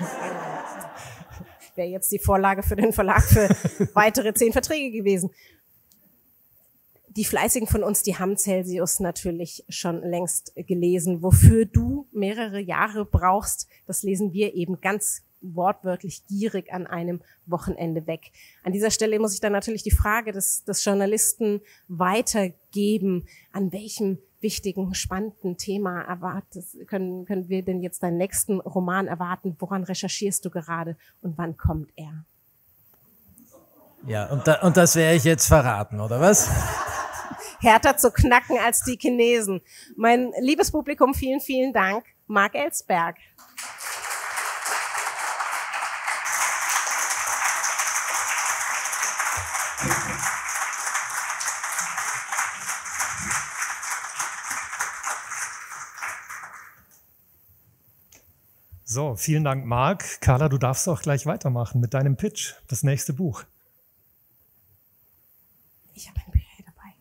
Wäre jetzt die Vorlage für den Verlag für weitere zehn Verträge gewesen. Die Fleißigen von uns, die haben Celsius natürlich schon längst gelesen. Wofür du mehrere Jahre brauchst, das lesen wir eben ganz wortwörtlich gierig an einem Wochenende weg. An dieser Stelle muss ich dann natürlich die Frage des, des Journalisten weitergeben. An welchem wichtigen, spannenden Thema erwartet, können, können wir denn jetzt deinen nächsten Roman erwarten? Woran recherchierst du gerade und wann kommt er? Ja, und, da, und das werde ich jetzt verraten, oder was? Härter zu knacken als die Chinesen. Mein liebes Publikum, vielen, vielen Dank. Marc Ellsberg. So, vielen Dank, Marc. Carla, du darfst auch gleich weitermachen mit deinem Pitch, das nächste Buch. Ich habe ein Bücher dabei.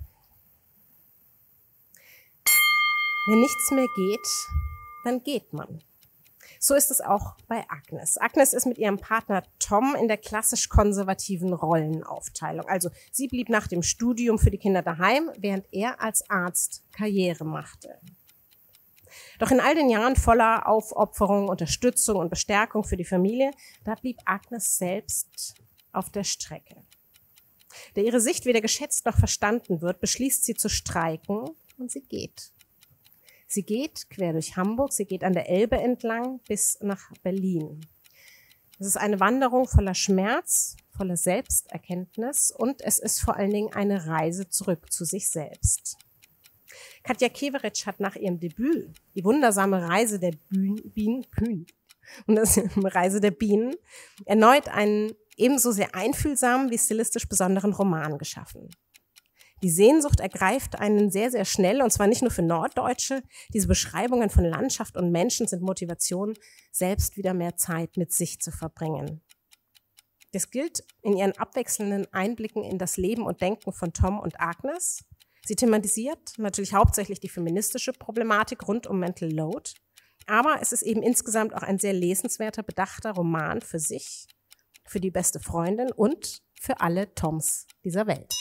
Wenn nichts mehr geht, dann geht man. So ist es auch bei Agnes. Agnes ist mit ihrem Partner Tom in der klassisch konservativen Rollenaufteilung. Also sie blieb nach dem Studium für die Kinder daheim, während er als Arzt Karriere machte. Doch in all den Jahren voller Aufopferung, Unterstützung und Bestärkung für die Familie, da blieb Agnes selbst auf der Strecke. Da ihre Sicht weder geschätzt noch verstanden wird, beschließt sie zu streiken und sie geht. Sie geht quer durch Hamburg, sie geht an der Elbe entlang bis nach Berlin. Es ist eine Wanderung voller Schmerz, voller Selbsterkenntnis und es ist vor allen Dingen eine Reise zurück zu sich selbst. Katja Keveritsch hat nach ihrem Debüt Die wundersame Reise der Bienen, Bienen, Bienen und das Reise der Bienen erneut einen ebenso sehr einfühlsamen wie stilistisch besonderen Roman geschaffen. Die Sehnsucht ergreift einen sehr, sehr schnell, und zwar nicht nur für Norddeutsche. Diese Beschreibungen von Landschaft und Menschen sind Motivation, selbst wieder mehr Zeit mit sich zu verbringen. Das gilt in ihren abwechselnden Einblicken in das Leben und Denken von Tom und Agnes. Sie thematisiert natürlich hauptsächlich die feministische Problematik rund um Mental Load, aber es ist eben insgesamt auch ein sehr lesenswerter, bedachter Roman für sich, für die beste Freundin und für alle Toms dieser Welt.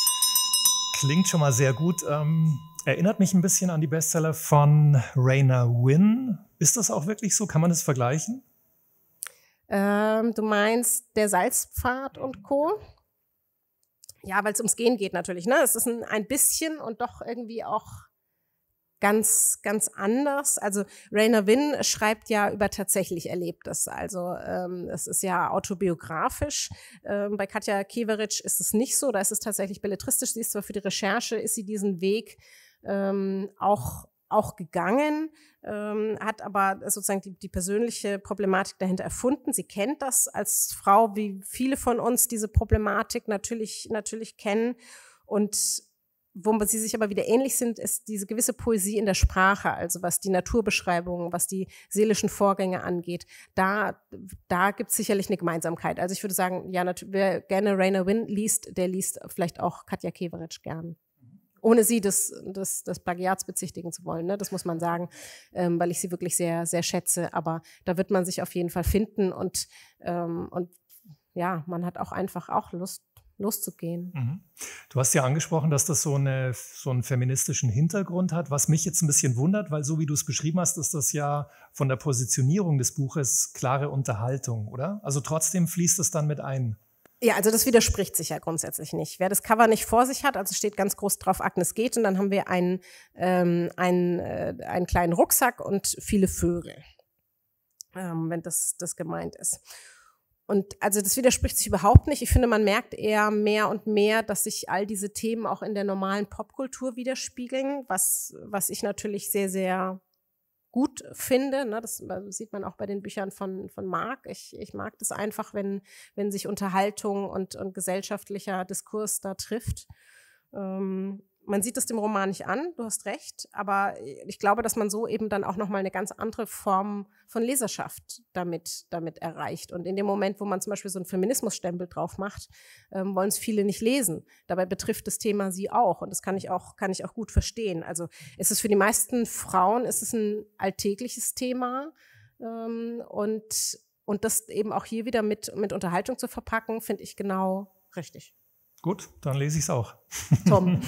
Klingt schon mal sehr gut. Ähm, erinnert mich ein bisschen an die Bestseller von Raina Wynn. Ist das auch wirklich so? Kann man das vergleichen? Ähm, du meinst Der Salzpfad und Co.? Ja, weil es ums Gehen geht natürlich. Ne? Es ist ein, ein bisschen und doch irgendwie auch ganz, ganz anders. Also Raina Wynn schreibt ja über tatsächlich Erlebtes. Also ähm, es ist ja autobiografisch. Ähm, bei Katja Keveritsch ist es nicht so. Da ist es tatsächlich belletristisch. Sie ist zwar für die Recherche, ist sie diesen Weg ähm, auch auch gegangen, ähm, hat aber sozusagen die, die persönliche Problematik dahinter erfunden. Sie kennt das als Frau, wie viele von uns diese Problematik natürlich natürlich kennen. Und wo sie sich aber wieder ähnlich sind, ist diese gewisse Poesie in der Sprache, also was die Naturbeschreibungen, was die seelischen Vorgänge angeht. Da, da gibt es sicherlich eine Gemeinsamkeit. Also ich würde sagen, ja, wer gerne Raina Wynn liest, der liest vielleicht auch Katja Keveritsch gern. Ohne sie des, des, des Plagiats bezichtigen zu wollen, ne? Das muss man sagen, ähm, weil ich sie wirklich sehr, sehr schätze. Aber da wird man sich auf jeden Fall finden und, ähm, und ja, man hat auch einfach auch Lust, loszugehen. Mhm. Du hast ja angesprochen, dass das so, eine, so einen feministischen Hintergrund hat, was mich jetzt ein bisschen wundert, weil so wie du es beschrieben hast, ist das ja von der Positionierung des Buches klare Unterhaltung, oder? Also trotzdem fließt es dann mit ein. Ja, also das widerspricht sich ja grundsätzlich nicht. Wer das Cover nicht vor sich hat, also steht ganz groß drauf, Agnes geht, und dann haben wir einen, ähm, einen, äh, einen kleinen Rucksack und viele Vögel, ähm, wenn das, das gemeint ist. Und also das widerspricht sich überhaupt nicht. Ich finde, man merkt eher mehr und mehr, dass sich all diese Themen auch in der normalen Popkultur widerspiegeln, was, was ich natürlich sehr, sehr gut finde. Ne? Das sieht man auch bei den Büchern von, von Marc. Ich, ich mag das einfach, wenn, wenn sich Unterhaltung und, und gesellschaftlicher Diskurs da trifft. Ähm, Man sieht es dem Roman nicht an, du hast recht, aber ich glaube, dass man so eben dann auch nochmal eine ganz andere Form von Leserschaft damit, damit erreicht. Und in dem Moment, wo man zum Beispiel so einen Feminismusstempel drauf macht, ähm, wollen es viele nicht lesen. Dabei betrifft das Thema sie auch, und das kann ich auch, kann ich auch gut verstehen. Also es ist für die meisten Frauen ist es ein alltägliches Thema, ähm, und, und das eben auch hier wieder mit, mit Unterhaltung zu verpacken, finde ich genau richtig. Gut, dann lese ich es auch. Tom.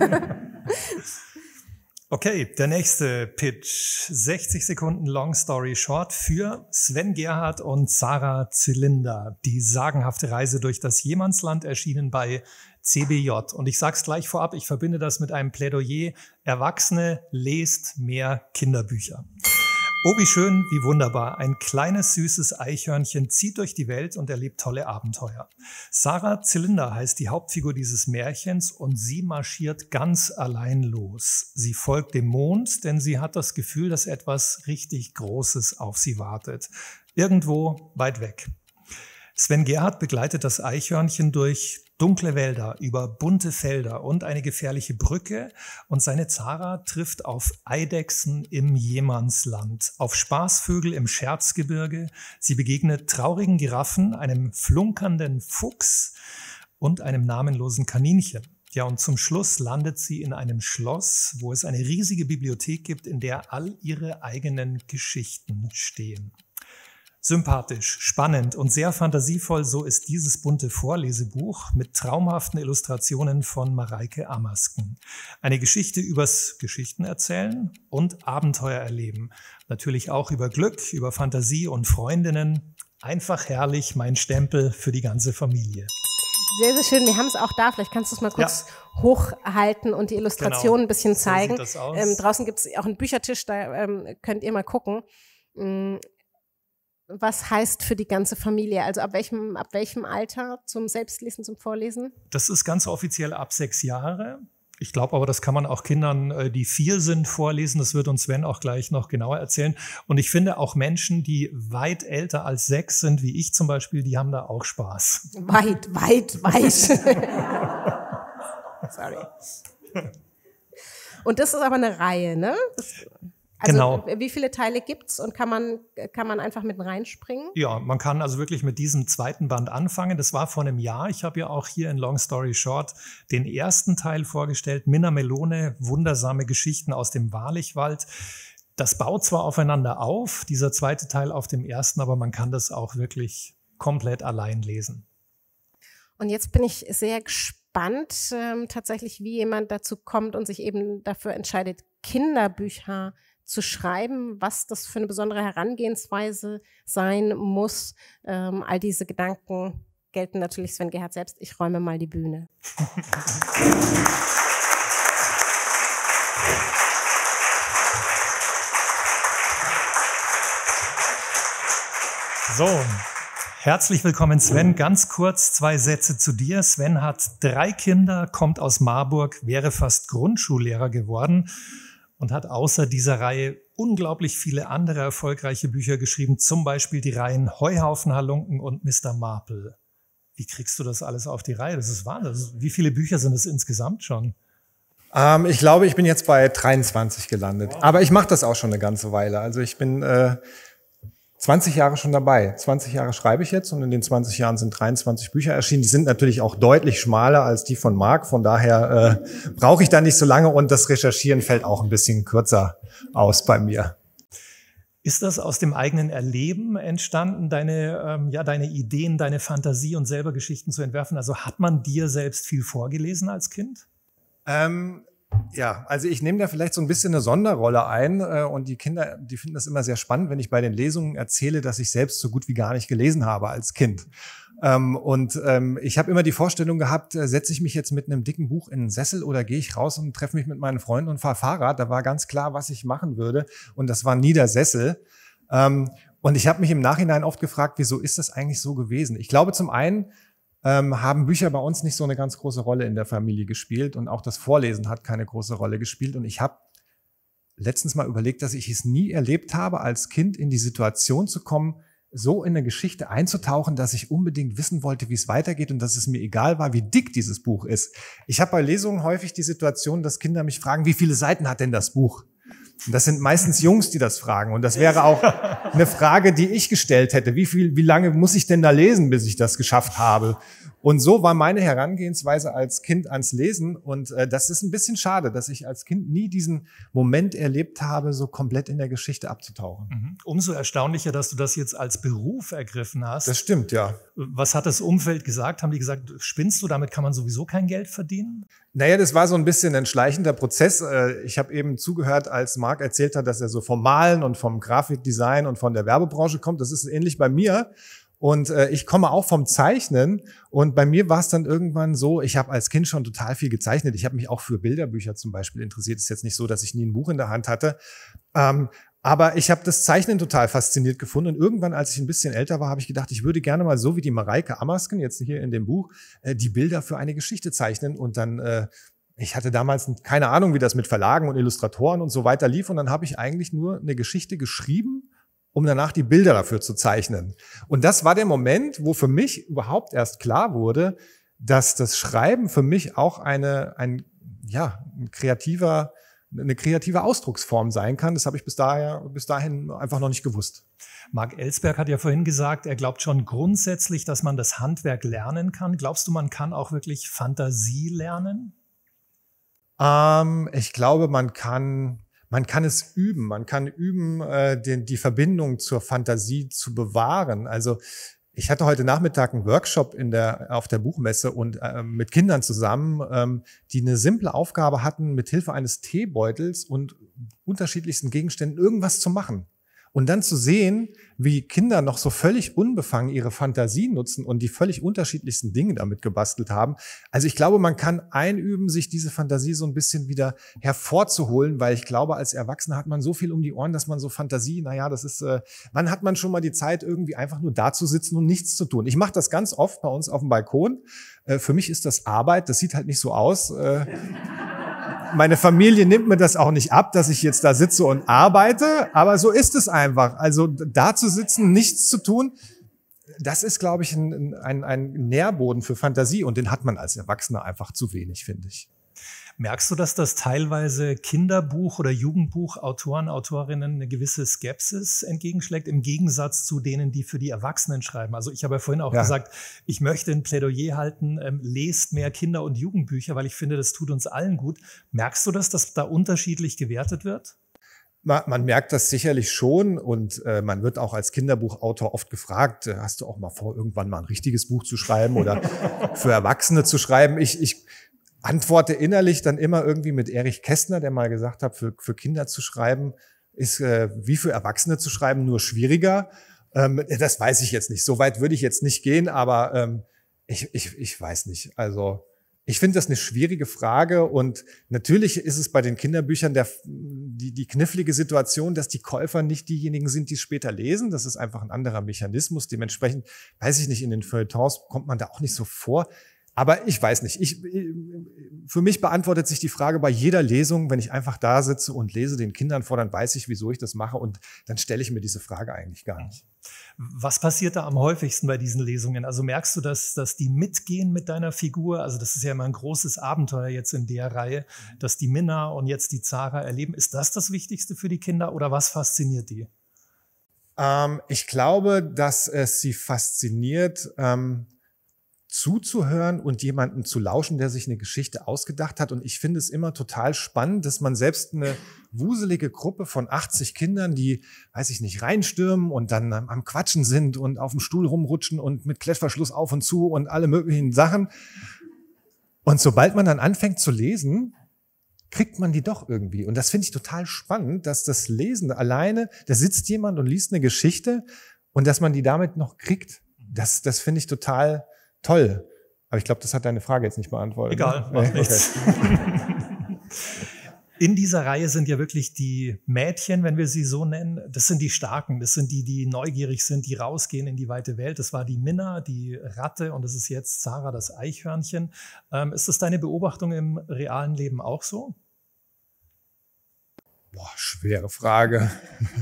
Okay, der nächste Pitch. sechzig Sekunden Long Story Short für Sven Gerhardt und Sarah Zylinder. Die sagenhafte Reise durch das Jemannsland, erschienen bei C B J. Und ich sag's gleich vorab, ich verbinde das mit einem Plädoyer. Erwachsene, lest mehr Kinderbücher. Oh, wie schön, wie wunderbar. Ein kleines, süßes Eichhörnchen zieht durch die Welt und erlebt tolle Abenteuer. Sarah Zylinder heißt die Hauptfigur dieses Märchens, und sie marschiert ganz allein los. Sie folgt dem Mond, denn sie hat das Gefühl, dass etwas richtig Großes auf sie wartet. Irgendwo weit weg. Sven Gerhardt begleitet das Eichhörnchen durch dunkle Wälder, über bunte Felder und eine gefährliche Brücke, und seine Zara trifft auf Eidechsen im Jemannsland, auf Spaßvögel im Scherzgebirge. Sie begegnet traurigen Giraffen, einem flunkernden Fuchs und einem namenlosen Kaninchen. Ja, und zum Schluss landet sie in einem Schloss, wo es eine riesige Bibliothek gibt, in der all ihre eigenen Geschichten stehen. Sympathisch, spannend und sehr fantasievoll, so ist dieses bunte Vorlesebuch mit traumhaften Illustrationen von Mareike Amersken. Eine Geschichte übers Geschichtenerzählen und Abenteuer erleben. Natürlich auch über Glück, über Fantasie und Freundinnen. Einfach herrlich, mein Stempel für die ganze Familie. Sehr, sehr schön. Wir haben es auch da. Vielleicht kannst du es mal kurz ja. hochhalten und die Illustration genau. ein bisschen zeigen. So sieht das aus. Ähm, draußen gibt es auch einen Büchertisch, da ähm, könnt ihr mal gucken. Ähm, Was heißt für die ganze Familie? Also ab welchem, ab welchem Alter zum Selbstlesen, zum Vorlesen? Das ist ganz offiziell ab sechs Jahre. Ich glaube aber, das kann man auch Kindern, die vier sind, vorlesen. Das wird uns Sven auch gleich noch genauer erzählen. Und ich finde auch Menschen, die weit älter als sechs sind, wie ich zum Beispiel, die haben da auch Spaß. Weit, weit, weit. Sorry. Und das ist aber eine Reihe, ne? Das Also genau. Wie viele Teile gibt's und kann man, kann man einfach mit reinspringen? Ja, man kann also wirklich mit diesem zweiten Band anfangen. Das war vor einem Jahr. Ich habe ja auch hier in Long Story Short den ersten Teil vorgestellt. Minna Melone, wundersame Geschichten aus dem Wahrlichwald. Das baut zwar aufeinander auf, dieser zweite Teil auf dem ersten, aber man kann das auch wirklich komplett allein lesen. Und jetzt bin ich sehr gespannt, ähm, tatsächlich, wie jemand dazu kommt und sich eben dafür entscheidet, Kinderbücher zu schreiben, was das für eine besondere Herangehensweise sein muss. Ähm, all diese Gedanken gelten natürlich Sven Gerhardt selbst. Ich räume mal die Bühne. So, herzlich willkommen Sven. Ganz kurz zwei Sätze zu dir. Sven hat drei Kinder, kommt aus Marburg, wäre fast Grundschullehrer geworden und hat außer dieser Reihe unglaublich viele andere erfolgreiche Bücher geschrieben, zum Beispiel die Reihen Heuhaufen, Halunken und Mister Marple. Wie kriegst du das alles auf die Reihe? Das ist Wahnsinn. Wie viele Bücher sind es insgesamt schon? Ähm, ich glaube, ich bin jetzt bei dreiundzwanzig gelandet. Wow. Aber ich mache das auch schon eine ganze Weile. Also ich bin äh, zwanzig Jahre schon dabei. zwanzig Jahre schreibe ich jetzt und in den zwanzig Jahren sind dreiundzwanzig Bücher erschienen. Die sind natürlich auch deutlich schmaler als die von Marc. Von daher äh, brauche ich da nicht so lange und das Recherchieren fällt auch ein bisschen kürzer aus bei mir. Ist das aus dem eigenen Erleben entstanden, deine, ähm, ja, deine Ideen, deine Fantasie und selber Geschichten zu entwerfen? Also hat man dir selbst viel vorgelesen als Kind? Ähm, ja, also ich nehme da vielleicht so ein bisschen eine Sonderrolle ein äh, und die Kinder, die finden das immer sehr spannend, wenn ich bei den Lesungen erzähle, dass ich selbst so gut wie gar nicht gelesen habe als Kind. Ähm, und ähm, ich habe immer die Vorstellung gehabt, äh, setze ich mich jetzt mit einem dicken Buch in einen Sessel oder gehe ich raus und treffe mich mit meinen Freunden und fahre Fahrrad. Da war ganz klar, was ich machen würde und das war nie der Sessel. Ähm, und ich habe mich im Nachhinein oft gefragt, wieso ist das eigentlich so gewesen? Ich glaube zum einen, ähm, haben Bücher bei uns nicht so eine ganz große Rolle in der Familie gespielt und auch das Vorlesen hat keine große Rolle gespielt. Und ich habe letztens mal überlegt, dass ich es nie erlebt habe, als Kind in die Situation zu kommen, so in eine Geschichte einzutauchen, dass ich unbedingt wissen wollte, wie es weitergeht und dass es mir egal war, wie dick dieses Buch ist. Ich habe bei Lesungen häufig die Situation, dass Kinder mich fragen, wie viele Seiten hat denn das Buch? Und das sind meistens Jungs, die das fragen. Und das wäre auch eine Frage, die ich gestellt hätte. Wie viel, wie lange muss ich denn da lesen, bis ich das geschafft habe? Und so war meine Herangehensweise als Kind ans Lesen. Und äh, das ist ein bisschen schade, dass ich als Kind nie diesen Moment erlebt habe, so komplett in der Geschichte abzutauchen. Mhm. Umso erstaunlicher, dass du das jetzt als Beruf ergriffen hast. Das stimmt, ja. Was hat das Umfeld gesagt? Haben die gesagt, spinnst du, damit kann man sowieso kein Geld verdienen? Naja, das war so ein bisschen ein schleichender Prozess. Ich habe eben zugehört, als Marc erzählt hat, dass er so vom Malen und vom Grafikdesign und von der Werbebranche kommt. Das ist ähnlich bei mir. Und äh, ich komme auch vom Zeichnen und bei mir war es dann irgendwann so, ich habe als Kind schon total viel gezeichnet. Ich habe mich auch für Bilderbücher zum Beispiel interessiert. Es ist jetzt nicht so, dass ich nie ein Buch in der Hand hatte. Ähm, aber ich habe das Zeichnen total fasziniert gefunden. Und irgendwann, als ich ein bisschen älter war, habe ich gedacht, ich würde gerne mal so wie die Mareike Amersken, jetzt hier in dem Buch, äh, die Bilder für eine Geschichte zeichnen. Und dann, äh, ich hatte damals keine Ahnung, wie das mit Verlagen und Illustratoren und so weiter lief. Und dann habe ich eigentlich nur eine Geschichte geschrieben, um danach die Bilder dafür zu zeichnen. Und das war der Moment, wo für mich überhaupt erst klar wurde, dass das Schreiben für mich auch eine, ein, ja, ein kreativer, eine kreative Ausdrucksform sein kann. Das habe ich bis daher, bis dahin einfach noch nicht gewusst. Marc Ellsberg hat ja vorhin gesagt, er glaubt schon grundsätzlich, dass man das Handwerk lernen kann. Glaubst du, man kann auch wirklich Fantasie lernen? Ähm, ich glaube, man kann Man kann es üben. Man kann üben, äh, den, die Verbindung zur Fantasie zu bewahren. Also ich hatte heute Nachmittag einen Workshop in der, auf der Buchmesse und äh, mit Kindern zusammen, ähm, die eine simple Aufgabe hatten, mit Hilfe eines Teebeutels und unterschiedlichsten Gegenständen irgendwas zu machen. Und dann zu sehen, wie Kinder noch so völlig unbefangen ihre Fantasie nutzen und die völlig unterschiedlichsten Dinge damit gebastelt haben. Also ich glaube, man kann einüben, sich diese Fantasie so ein bisschen wieder hervorzuholen, weil ich glaube, als Erwachsener hat man so viel um die Ohren, dass man so Fantasie, naja, das ist, äh, wann hat man schon mal die Zeit, irgendwie einfach nur da zu sitzen und nichts zu tun? Ich mache das ganz oft bei uns auf dem Balkon. Äh, für mich ist das Arbeit, das sieht halt nicht so aus. Äh, Meine Familie nimmt mir das auch nicht ab, dass ich jetzt da sitze und arbeite, aber so ist es einfach. Also da zu sitzen, nichts zu tun, das ist, glaube ich, ein, ein, ein Nährboden für Fantasie und den hat man als Erwachsener einfach zu wenig, finde ich. Merkst du, dass das teilweise Kinderbuch- oder Jugendbuchautoren, Autorinnen eine gewisse Skepsis entgegenschlägt, im Gegensatz zu denen, die für die Erwachsenen schreiben? Also ich habe ja vorhin auch ja. gesagt, ich möchte ein Plädoyer halten, ähm, lest mehr Kinder- und Jugendbücher, weil ich finde, das tut uns allen gut. Merkst du das, dass da unterschiedlich gewertet wird? Man, man merkt das sicherlich schon und äh, man wird auch als Kinderbuchautor oft gefragt, äh, hast du auch mal vor, irgendwann mal ein richtiges Buch zu schreiben oder für Erwachsene zu schreiben? Ich, ich antworte innerlich dann immer irgendwie mit Erich Kästner, der mal gesagt hat, für, für Kinder zu schreiben ist äh, wie für Erwachsene zu schreiben, nur schwieriger. Ähm, das weiß ich jetzt nicht. So weit würde ich jetzt nicht gehen, aber ähm, ich, ich, ich weiß nicht. Also ich finde das eine schwierige Frage und natürlich ist es bei den Kinderbüchern der, die, die knifflige Situation, dass die Käufer nicht diejenigen sind, die es später lesen. Das ist einfach ein anderer Mechanismus. Dementsprechend, weiß ich nicht, in den Feuilletons kommt man da auch nicht so vor. Aber ich weiß nicht. Ich, für mich beantwortet sich die Frage bei jeder Lesung, wenn ich einfach da sitze und lese den Kindern vor, dann weiß ich, wieso ich das mache und dann stelle ich mir diese Frage eigentlich gar nicht. Was passiert da am häufigsten bei diesen Lesungen? Also merkst du, dass, dass die mitgehen mit deiner Figur? Also das ist ja immer ein großes Abenteuer jetzt in der Reihe, dass die Minna und jetzt die Zara erleben. Ist das das Wichtigste für die Kinder oder was fasziniert die? Ähm, ich glaube, dass es sie fasziniert, ähm, zuzuhören und jemanden zu lauschen, der sich eine Geschichte ausgedacht hat. Und ich finde es immer total spannend, dass man selbst eine wuselige Gruppe von achtzig Kindern, die, weiß ich nicht, reinstürmen und dann am Quatschen sind und auf dem Stuhl rumrutschen und mit Klettverschluss auf und zu und alle möglichen Sachen. Und sobald man dann anfängt zu lesen, kriegt man die doch irgendwie. Und das finde ich total spannend, dass das Lesen alleine, da sitzt jemand und liest eine Geschichte und dass man die damit noch kriegt. Das, das finde ich total toll. Aber ich glaube, das hat deine Frage jetzt nicht beantwortet. Egal, ne? macht nichts. In dieser Reihe sind ja wirklich die Mädchen, wenn wir sie so nennen, das sind die Starken, das sind die, die neugierig sind, die rausgehen in die weite Welt. Das war die Minna, die Ratte und das ist jetzt Zara, das Eichhörnchen. Ähm, ist das deine Beobachtung im realen Leben auch so? Boah, schwere Frage.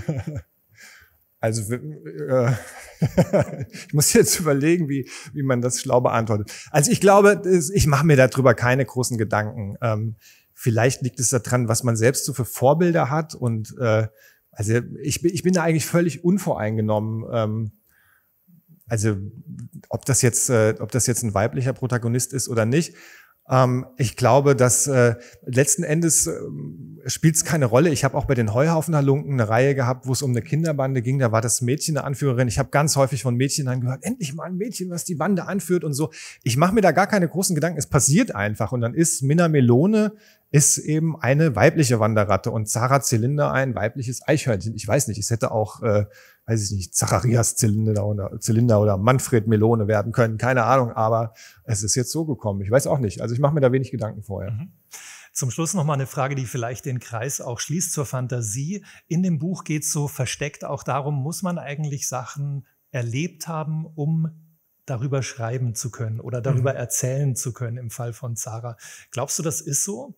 Also äh, ich muss jetzt überlegen, wie wie man das schlau beantwortet. Also ich glaube, ich mache mir darüber keine großen Gedanken. Ähm, vielleicht liegt es daran, was man selbst so für Vorbilder hat. Und äh, also ich bin ich bin da eigentlich völlig unvoreingenommen. Ähm, also ob das jetzt äh, ob das jetzt ein weiblicher Protagonist ist oder nicht. Ähm, ich glaube, dass äh, letzten Endes äh, spielt es keine Rolle. Ich habe auch bei den Heuhaufen-Halunken eine Reihe gehabt, wo es um eine Kinderbande ging. Da war das Mädchen eine Anführerin. Ich habe ganz häufig von Mädchen dann gehört, endlich mal ein Mädchen, was die Bande anführt und so. Ich mache mir da gar keine großen Gedanken. Es passiert einfach. Und dann ist Minna Melone ist eben eine weibliche Wanderratte und Zara Zylinder ein weibliches Eichhörnchen. Ich weiß nicht, es hätte auch, äh, weiß ich nicht, Zacharias Zylinder oder, Zylinder oder Manfred Melone werden können. Keine Ahnung, aber es ist jetzt so gekommen. Ich weiß auch nicht. Also ich mache mir da wenig Gedanken vorher. Mhm. Zum Schluss noch mal eine Frage, die vielleicht den Kreis auch schließt zur Fantasie. In dem Buch geht es so versteckt auch darum, muss man eigentlich Sachen erlebt haben, um darüber schreiben zu können oder darüber mhm. erzählen zu können im Fall von Zara. Glaubst du, das ist so?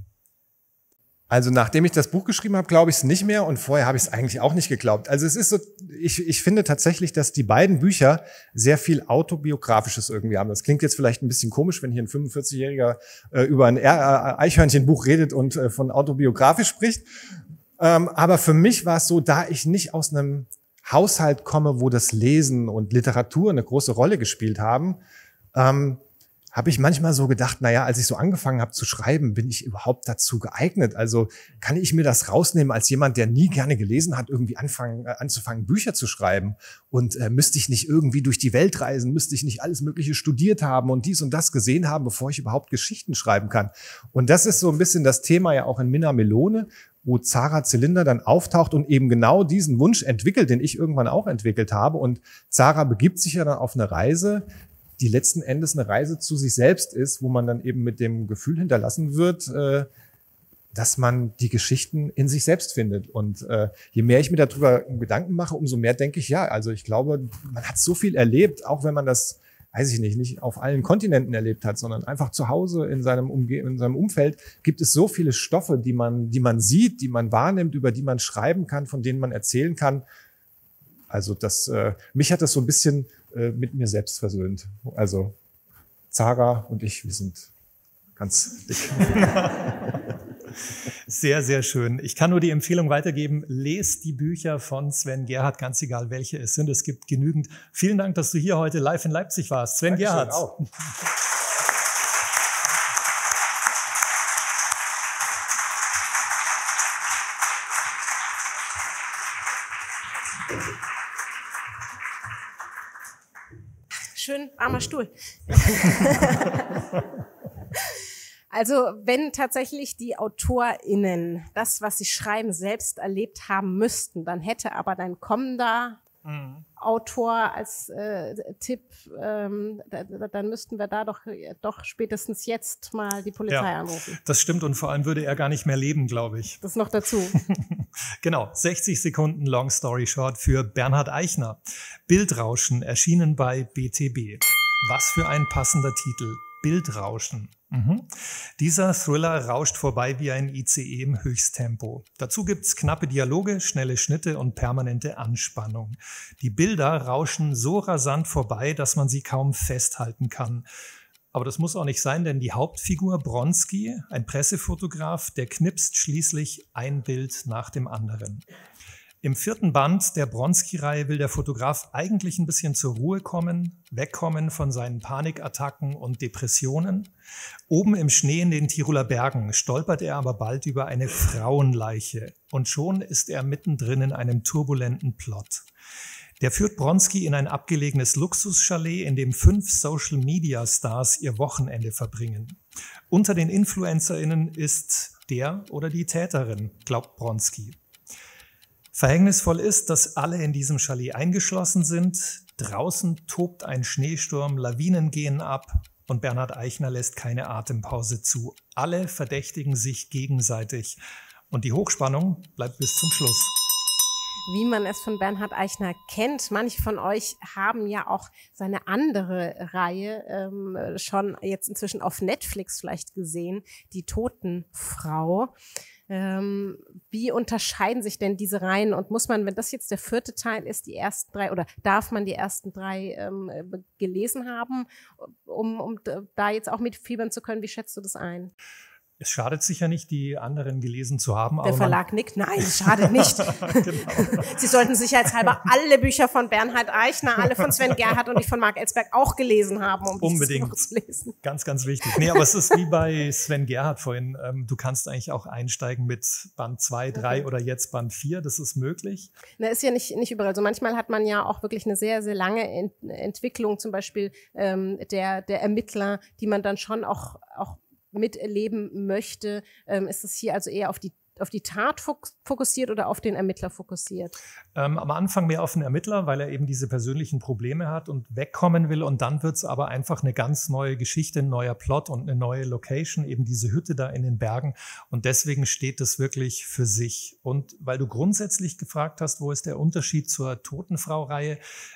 Also nachdem ich das Buch geschrieben habe, glaube ich es nicht mehr und vorher habe ich es eigentlich auch nicht geglaubt. Also es ist so, ich, ich finde tatsächlich, dass die beiden Bücher sehr viel Autobiografisches irgendwie haben. Das klingt jetzt vielleicht ein bisschen komisch, wenn hier ein fünfundvierzigjähriger äh, über ein Eichhörnchenbuch redet und äh, von autobiografisch spricht. Ähm, aber für mich war es so, da ich nicht aus einem Haushalt komme, wo das Lesen und Literatur eine große Rolle gespielt haben, ähm, habe ich manchmal so gedacht, naja, als ich so angefangen habe zu schreiben, bin ich überhaupt dazu geeignet? Also kann ich mir das rausnehmen als jemand, der nie gerne gelesen hat, irgendwie anfangen, äh, anzufangen, Bücher zu schreiben? Und äh, müsste ich nicht irgendwie durch die Welt reisen? Müsste ich nicht alles Mögliche studiert haben und dies und das gesehen haben, bevor ich überhaupt Geschichten schreiben kann? Und das ist so ein bisschen das Thema ja auch in Minna Melone, wo Zara Zylinder dann auftaucht und eben genau diesen Wunsch entwickelt, den ich irgendwann auch entwickelt habe. Und Zara begibt sich ja dann auf eine Reise, die letzten Endes eine Reise zu sich selbst ist, wo man dann eben mit dem Gefühl hinterlassen wird, äh, dass man die Geschichten in sich selbst findet. Und äh, je mehr ich mir darüber Gedanken mache, umso mehr denke ich, ja, also ich glaube, man hat so viel erlebt, auch wenn man das, weiß ich nicht, nicht auf allen Kontinenten erlebt hat, sondern einfach zu Hause in seinem, Umge in seinem Umfeld gibt es so viele Stoffe, die man, die man sieht, die man wahrnimmt, über die man schreiben kann, von denen man erzählen kann. Also das, äh, mich hat das so ein bisschen äh, mit mir selbst versöhnt. Also Zara und ich, wir sind ganz dick. Sehr, sehr schön. Ich kann nur die Empfehlung weitergeben, lest die Bücher von Sven Gerhardt, ganz egal welche es sind. Es gibt genügend. Vielen Dank, dass du hier heute live in Leipzig warst. Sven Dankeschön, Gerhardt. auch. Schön armer Stuhl. Also wenn tatsächlich die AutorInnen das, was sie schreiben, selbst erlebt haben müssten, dann hätte aber dein kommender mhm. Autor als äh, Tipp, ähm, da, dann müssten wir da doch, doch spätestens jetzt mal die Polizei ja, anrufen. Das stimmt und vor allem würde er gar nicht mehr leben, glaube ich. Das noch dazu. Genau, sechzig Sekunden Long Story Short für Bernhard Eichner. Bildrauschen, erschienen bei B T B. Was für ein passender Titel. Bildrauschen. Mhm. Dieser Thriller rauscht vorbei wie ein I C E im Höchsttempo. Dazu gibt's knappe Dialoge, schnelle Schnitte und permanente Anspannung. Die Bilder rauschen so rasant vorbei, dass man sie kaum festhalten kann. Aber das muss auch nicht sein, denn die Hauptfigur Bronski, ein Pressefotograf, der knipst schließlich ein Bild nach dem anderen. Im vierten Band der Bronski-Reihe will der Fotograf eigentlich ein bisschen zur Ruhe kommen, wegkommen von seinen Panikattacken und Depressionen. Oben im Schnee in den Tiroler Bergen stolpert er aber bald über eine Frauenleiche und schon ist er mittendrin in einem turbulenten Plot. Der führt Bronski in ein abgelegenes Luxuschalet, in dem fünf Social-Media-Stars ihr Wochenende verbringen. Unter den InfluencerInnen ist der oder die Täterin, glaubt Bronski. Verhängnisvoll ist, dass alle in diesem Chalet eingeschlossen sind. Draußen tobt ein Schneesturm, Lawinen gehen ab und Bernhard Eichner lässt keine Atempause zu. Alle verdächtigen sich gegenseitig und die Hochspannung bleibt bis zum Schluss. Wie man es von Bernhard Eichner kennt. Manche von euch haben ja auch seine andere Reihe ähm, schon jetzt inzwischen auf Netflix vielleicht gesehen, Die Totenfrau. Ähm, wie unterscheiden sich denn diese Reihen und muss man, wenn das jetzt der vierte Teil ist, die ersten drei oder darf man die ersten drei ähm, gelesen haben, um, um da jetzt auch mitfiebern zu können? Wie schätzt du das ein? Es schadet sicher nicht, die anderen gelesen zu haben. Der aber Verlag nickt. Nein, es schadet nicht. Genau. Sie sollten sicherheitshalber alle Bücher von Bernhard Eichner, alle von Sven Gerhardt und die von Marc Ellsberg auch gelesen haben, um unbedingt zu lesen. Ganz, ganz wichtig. Nee, aber es ist wie bei Sven Gerhardt vorhin. Ähm, du kannst eigentlich auch einsteigen mit Band zwei, drei okay. oder jetzt Band vier. Das ist möglich. Na, ist ja nicht, nicht überall. Also manchmal hat man ja auch wirklich eine sehr, sehr lange Ent- Entwicklung, zum Beispiel ähm, der, der Ermittler, die man dann schon auch, auch miterleben möchte, ähm, ist es hier also eher auf die auf die Tat fokussiert oder auf den Ermittler fokussiert? Ähm, am Anfang mehr auf den Ermittler, weil er eben diese persönlichen Probleme hat und wegkommen will. Und dann wird es aber einfach eine ganz neue Geschichte, ein neuer Plot und eine neue Location, eben diese Hütte da in den Bergen. Und deswegen steht das wirklich für sich. Und weil du grundsätzlich gefragt hast, wo ist der Unterschied zur Totenfrau-Reihe?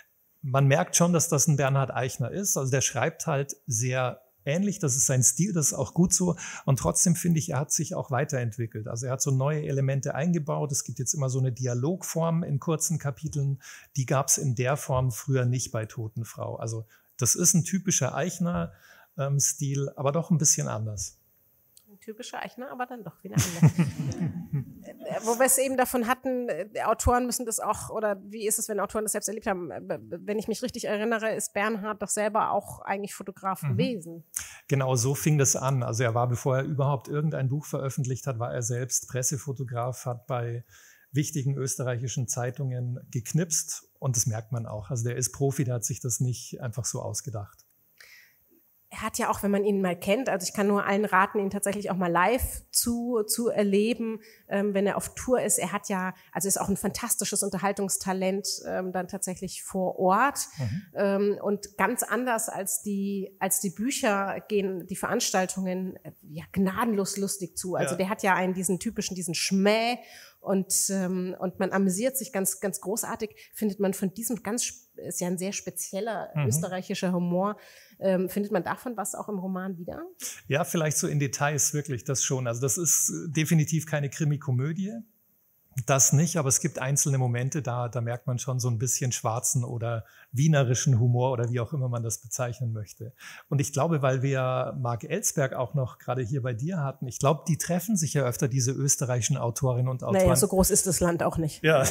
Man merkt schon, dass das ein Bernhard Eichner ist. Also der schreibt halt sehr ähnlich, das ist sein Stil, das ist auch gut so. Und trotzdem finde ich, er hat sich auch weiterentwickelt. Also er hat so neue Elemente eingebaut. Es gibt jetzt immer so eine Dialogform in kurzen Kapiteln. Die gab es in der Form früher nicht bei Totenfrau. Also das ist ein typischer Eichner-Stil, aber doch ein bisschen anders. Ein typischer Eichner, aber dann doch wieder anders. Wo wir es eben davon hatten, Autoren müssen das auch, oder wie ist es, wenn Autoren das selbst erlebt haben? Wenn ich mich richtig erinnere, ist Bernhard doch selber auch eigentlich Fotograf mhm. gewesen. Genau, so fing das an. Also er war, bevor er überhaupt irgendein Buch veröffentlicht hat, war er selbst Pressefotograf, hat bei wichtigen österreichischen Zeitungen geknipst und das merkt man auch. Also der ist Profi, der hat sich das nicht einfach so ausgedacht. Er hat ja auch, wenn man ihn mal kennt, also ich kann nur allen raten, ihn tatsächlich auch mal live zu, zu erleben, ähm, wenn er auf Tour ist. Er hat ja, also ist auch ein fantastisches Unterhaltungstalent ähm, dann tatsächlich vor Ort. Mhm. Ähm, und ganz anders als die, als die Bücher gehen die Veranstaltungen äh, ja gnadenlos lustig zu. Also ja. Der hat ja einen, diesen typischen, diesen Schmäh und, ähm, und man amüsiert sich ganz, ganz großartig, findet man von diesem ganz, ist ja ein sehr spezieller mhm. österreichischer Humor. Ähm, findet man davon was auch im Roman wieder? Ja, vielleicht so in Details wirklich das schon. Also das ist definitiv keine Krimi-Komödie, das nicht, aber es gibt einzelne Momente, da, da merkt man schon so ein bisschen schwarzen oder wienerischen Humor oder wie auch immer man das bezeichnen möchte. Und ich glaube, weil wir Marc Ellsberg auch noch gerade hier bei dir hatten, ich glaube, die treffen sich ja öfter, diese österreichischen Autorinnen und Autoren. Naja, so groß ist das Land auch nicht. Ja,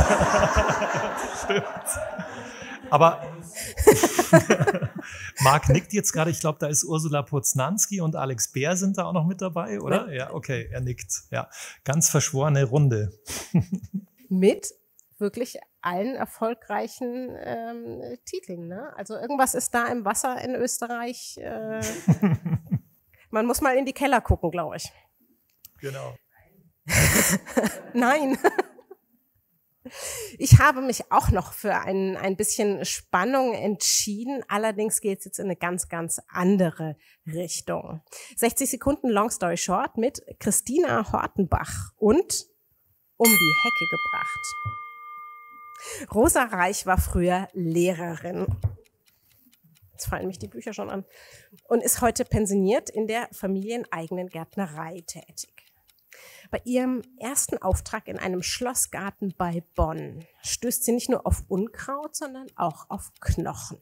stimmt. Aber Marc nickt jetzt gerade, ich glaube, da ist Ursula Poznanski und Alex Bär sind da auch noch mit dabei, oder? Ja, ja okay, er nickt. Ja, ganz verschworene Runde. Mit wirklich allen erfolgreichen ähm, Titeln, ne? Also irgendwas ist da im Wasser in Österreich. Äh, man muss mal in die Keller gucken, glaube ich. Genau. Nein. Ich habe mich auch noch für ein, ein bisschen Spannung entschieden. Allerdings geht es jetzt in eine ganz, ganz andere Richtung. sechzig Sekunden Long Story Short mit Christina Hortenbach und Um die Hecke gebracht. Rosa Reich war früher Lehrerin. Jetzt fallen mich die Bücher schon an. Und ist heute pensioniert in der familieneigenen Gärtnerei tätig. Bei ihrem ersten Auftrag in einem Schlossgarten bei Bonn stößt sie nicht nur auf Unkraut, sondern auch auf Knochen.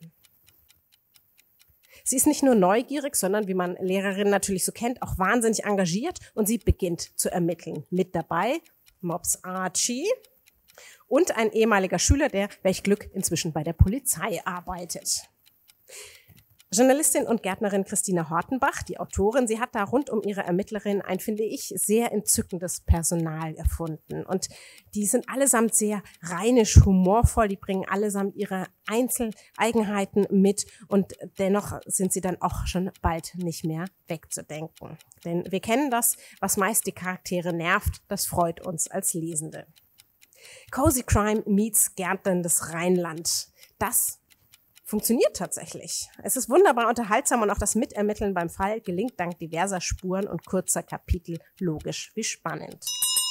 Sie ist nicht nur neugierig, sondern, wie man Lehrerinnen natürlich so kennt, auch wahnsinnig engagiert und sie beginnt zu ermitteln. Mit dabei Mops Archie und ein ehemaliger Schüler, der, welch Glück, inzwischen bei der Polizei arbeitet. Journalistin und Gärtnerin Christina Hortenbach, die Autorin, sie hat da rund um ihre Ermittlerin ein, finde ich, sehr entzückendes Personal erfunden. Und die sind allesamt sehr rheinisch, humorvoll, die bringen allesamt ihre Einzeleigenheiten mit und dennoch sind sie dann auch schon bald nicht mehr wegzudenken. Denn wir kennen das, was meist die Charaktere nervt, das freut uns als Lesende. Cozy Crime meets gärtnerndes Rheinland. Das funktioniert tatsächlich. Es ist wunderbar unterhaltsam und auch das Mitermitteln beim Fall gelingt dank diverser Spuren und kurzer Kapitel logisch wie spannend.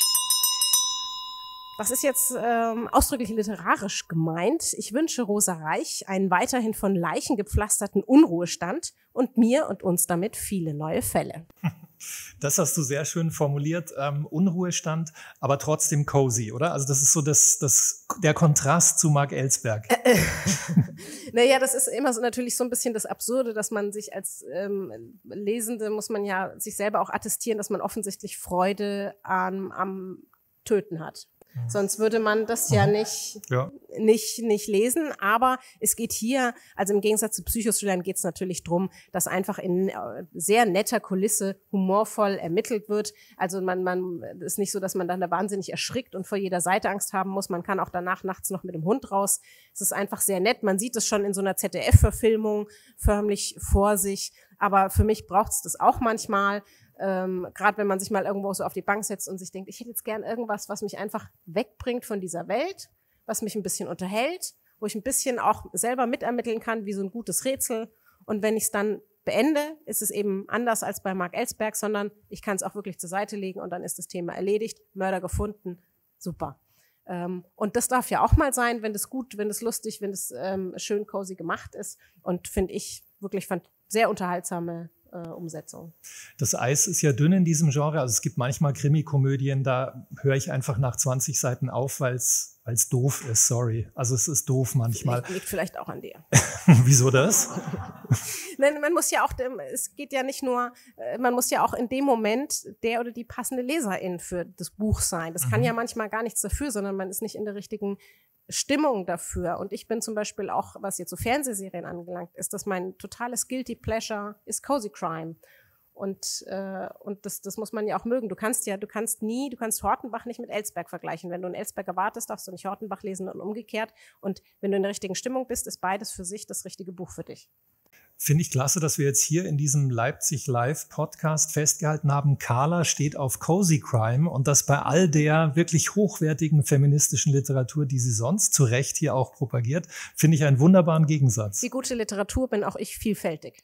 Das ist jetzt ähm, ausdrücklich literarisch gemeint. Ich wünsche Rosa Reich einen weiterhin von Leichen gepflasterten Unruhestand und mir und uns damit viele neue Fälle. Das hast du sehr schön formuliert, ähm, Unruhestand, aber trotzdem cozy, oder? Also das ist so das, das, der Kontrast zu Mark Ellsberg. Äh, äh. Naja, das ist immer so natürlich so ein bisschen das Absurde, dass man sich als ähm, Lesende, muss man ja sich selber auch attestieren, dass man offensichtlich Freude an, am Töten hat. Mhm. Sonst würde man das ja nicht, ja. nicht, nicht lesen. Aber es geht hier, also im Gegensatz zu Psychothrillern geht es natürlich drum, dass einfach in sehr netter Kulisse humorvoll ermittelt wird. Also man, man ist nicht so, dass man dann da wahnsinnig erschrickt und vor jeder Seite Angst haben muss. Man kann auch danach nachts noch mit dem Hund raus. Es ist einfach sehr nett. Man sieht es schon in so einer Z D F-Verfilmung förmlich vor sich. Aber für mich braucht es das auch manchmal. Ähm, gerade wenn man sich mal irgendwo so auf die Bank setzt und sich denkt, ich hätte jetzt gern irgendwas, was mich einfach wegbringt von dieser Welt, was mich ein bisschen unterhält, wo ich ein bisschen auch selber mitermitteln kann, wie so ein gutes Rätsel. Und wenn ich es dann beende, ist es eben anders als bei Mark Ellsberg, sondern ich kann es auch wirklich zur Seite legen und dann ist das Thema erledigt, Mörder gefunden, super. Ähm, und das darf ja auch mal sein, wenn das gut, wenn das lustig, wenn das ähm, schön cozy gemacht ist und finde ich wirklich fand sehr unterhaltsame Äh, Umsetzung. Das Eis ist ja dünn in diesem Genre. Also es gibt manchmal Krimikomödien, da höre ich einfach nach zwanzig Seiten auf, weil es weil es doof ist. Sorry. Also es ist doof manchmal. Liegt vielleicht auch an dir. Wieso das? Nein, man muss ja auch, es geht ja nicht nur, man muss ja auch in dem Moment der oder die passende Leserin für das Buch sein. Das mhm. kann ja manchmal gar nichts dafür, sondern man ist nicht in der richtigen Stimmung dafür. Und ich bin zum Beispiel auch, was jetzt so Fernsehserien angelangt, ist, dass mein totales Guilty Pleasure ist Cozy Crime. Und, äh, und das, das muss man ja auch mögen. Du kannst ja, du kannst nie, du kannst Hortenbach nicht mit Ellsberg vergleichen. Wenn du einen Ellsberg erwartest, darfst du nicht Hortenbach lesen und umgekehrt. Und wenn du in der richtigen Stimmung bist, ist beides für sich das richtige Buch für dich. Finde ich klasse, dass wir jetzt hier in diesem Leipzig Live Podcast festgehalten haben, Carla steht auf Cozy Crime und das bei all der wirklich hochwertigen feministischen Literatur, die sie sonst zu Recht hier auch propagiert, finde ich einen wunderbaren Gegensatz. Wie gute Literatur bin auch ich vielfältig.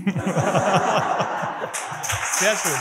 Sehr schön.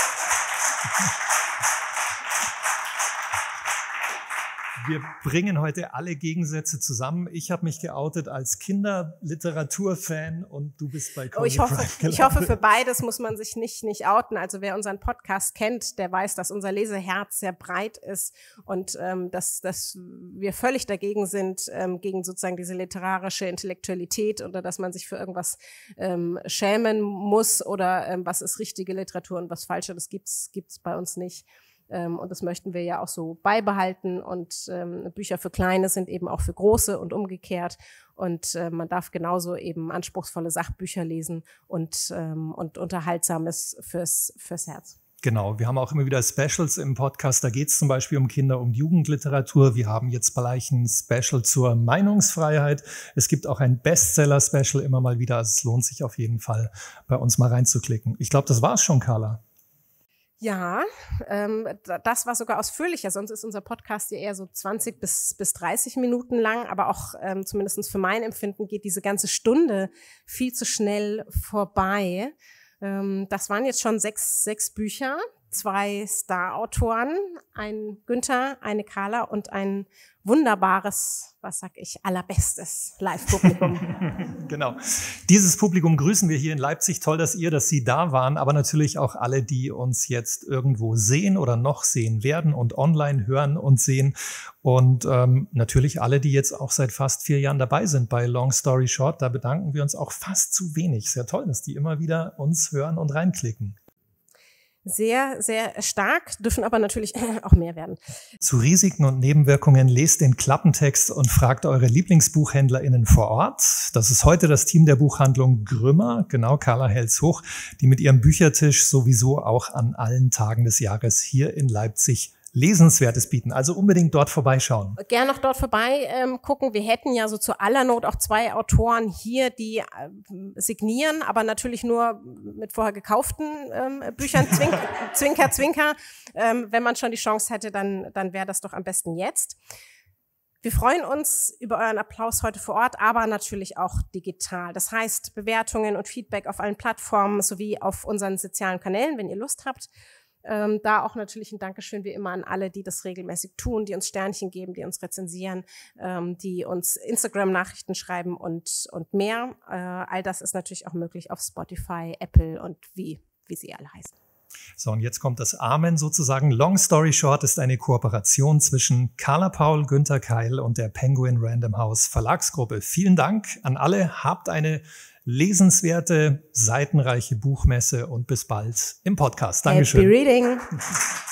Wir bringen heute alle Gegensätze zusammen. Ich habe mich geoutet als Kinderliteraturfan und du bist bei Cozy oh, ich hoffe, Crime. Ich hoffe, für beides muss man sich nicht nicht outen. Also wer unseren Podcast kennt, der weiß, dass unser Leseherz sehr breit ist und ähm, dass, dass wir völlig dagegen sind, ähm, gegen sozusagen diese literarische Intellektualität oder dass man sich für irgendwas ähm, schämen muss oder ähm, was ist richtige Literatur und was falsche. Das gibt's gibt's bei uns nicht. Ähm, und das möchten wir ja auch so beibehalten. Und ähm, Bücher für Kleine sind eben auch für Große und umgekehrt. Und äh, man darf genauso eben anspruchsvolle Sachbücher lesen und, ähm, und Unterhaltsames fürs, fürs Herz. Genau, wir haben auch immer wieder Specials im Podcast. Da geht es zum Beispiel um Kinder- und Jugendliteratur. Wir haben jetzt gleich ein Special zur Meinungsfreiheit. Es gibt auch ein Bestseller-Special immer mal wieder. Also es lohnt sich auf jeden Fall, bei uns mal reinzuklicken. Ich glaube, das war's schon, Carla. Ja, ähm, das war sogar ausführlicher. Sonst ist unser Podcast ja eher so zwanzig bis dreißig Minuten lang. Aber auch ähm, zumindest für mein Empfinden geht diese ganze Stunde viel zu schnell vorbei. Ähm, das waren jetzt schon sechs, sechs Bücher, zwei Star-Autoren, ein Günther, eine Carla und ein wunderbares, was sag ich, allerbestes Live-Publikum. Genau. Dieses Publikum grüßen wir hier in Leipzig. Toll, dass ihr, dass Sie da waren, aber natürlich auch alle, die uns jetzt irgendwo sehen oder noch sehen werden und online hören und sehen. Und ähm, natürlich alle, die jetzt auch seit fast vier Jahren dabei sind bei Long Story Short. Da bedanken wir uns auch fast zu wenig. Sehr toll, dass die immer wieder uns hören und reinklicken. sehr, sehr stark, dürfen aber natürlich auch mehr werden. Zu Risiken und Nebenwirkungen lest den Klappentext und fragt eure LieblingsbuchhändlerInnen vor Ort. Das ist heute das Team der Buchhandlung Grümmer, genau, Carla Hälshoch, die mit ihrem Büchertisch sowieso auch an allen Tagen des Jahres hier in Leipzig Lesenswertes bieten. Also unbedingt dort vorbeischauen. Gern noch dort vorbei ähm, gucken. Wir hätten ja so zu aller Not auch zwei Autoren hier, die äh, signieren, aber natürlich nur mit vorher gekauften ähm, Büchern. Zwink, zwinker, zwinker. Ähm, wenn man schon die Chance hätte, dann, dann wäre das doch am besten jetzt. Wir freuen uns über euren Applaus heute vor Ort, aber natürlich auch digital. Das heißt, Bewertungen und Feedback auf allen Plattformen sowie auf unseren sozialen Kanälen, wenn ihr Lust habt. Ähm, da auch natürlich ein Dankeschön wie immer an alle, die das regelmäßig tun, die uns Sternchen geben, die uns rezensieren, ähm, die uns Instagram-Nachrichten schreiben und und mehr. Äh, all das ist natürlich auch möglich auf Spotify, Apple und wie wie sie alle heißen. So, und jetzt kommt das Amen sozusagen. Long Story Short ist eine Kooperation zwischen Carla Paul, Günther Keil und der Penguin Random House Verlagsgruppe. Vielen Dank an alle. Habt eine lesenswerte, seitenreiche Buchmesse und bis bald im Podcast. Dankeschön. Happy Reading.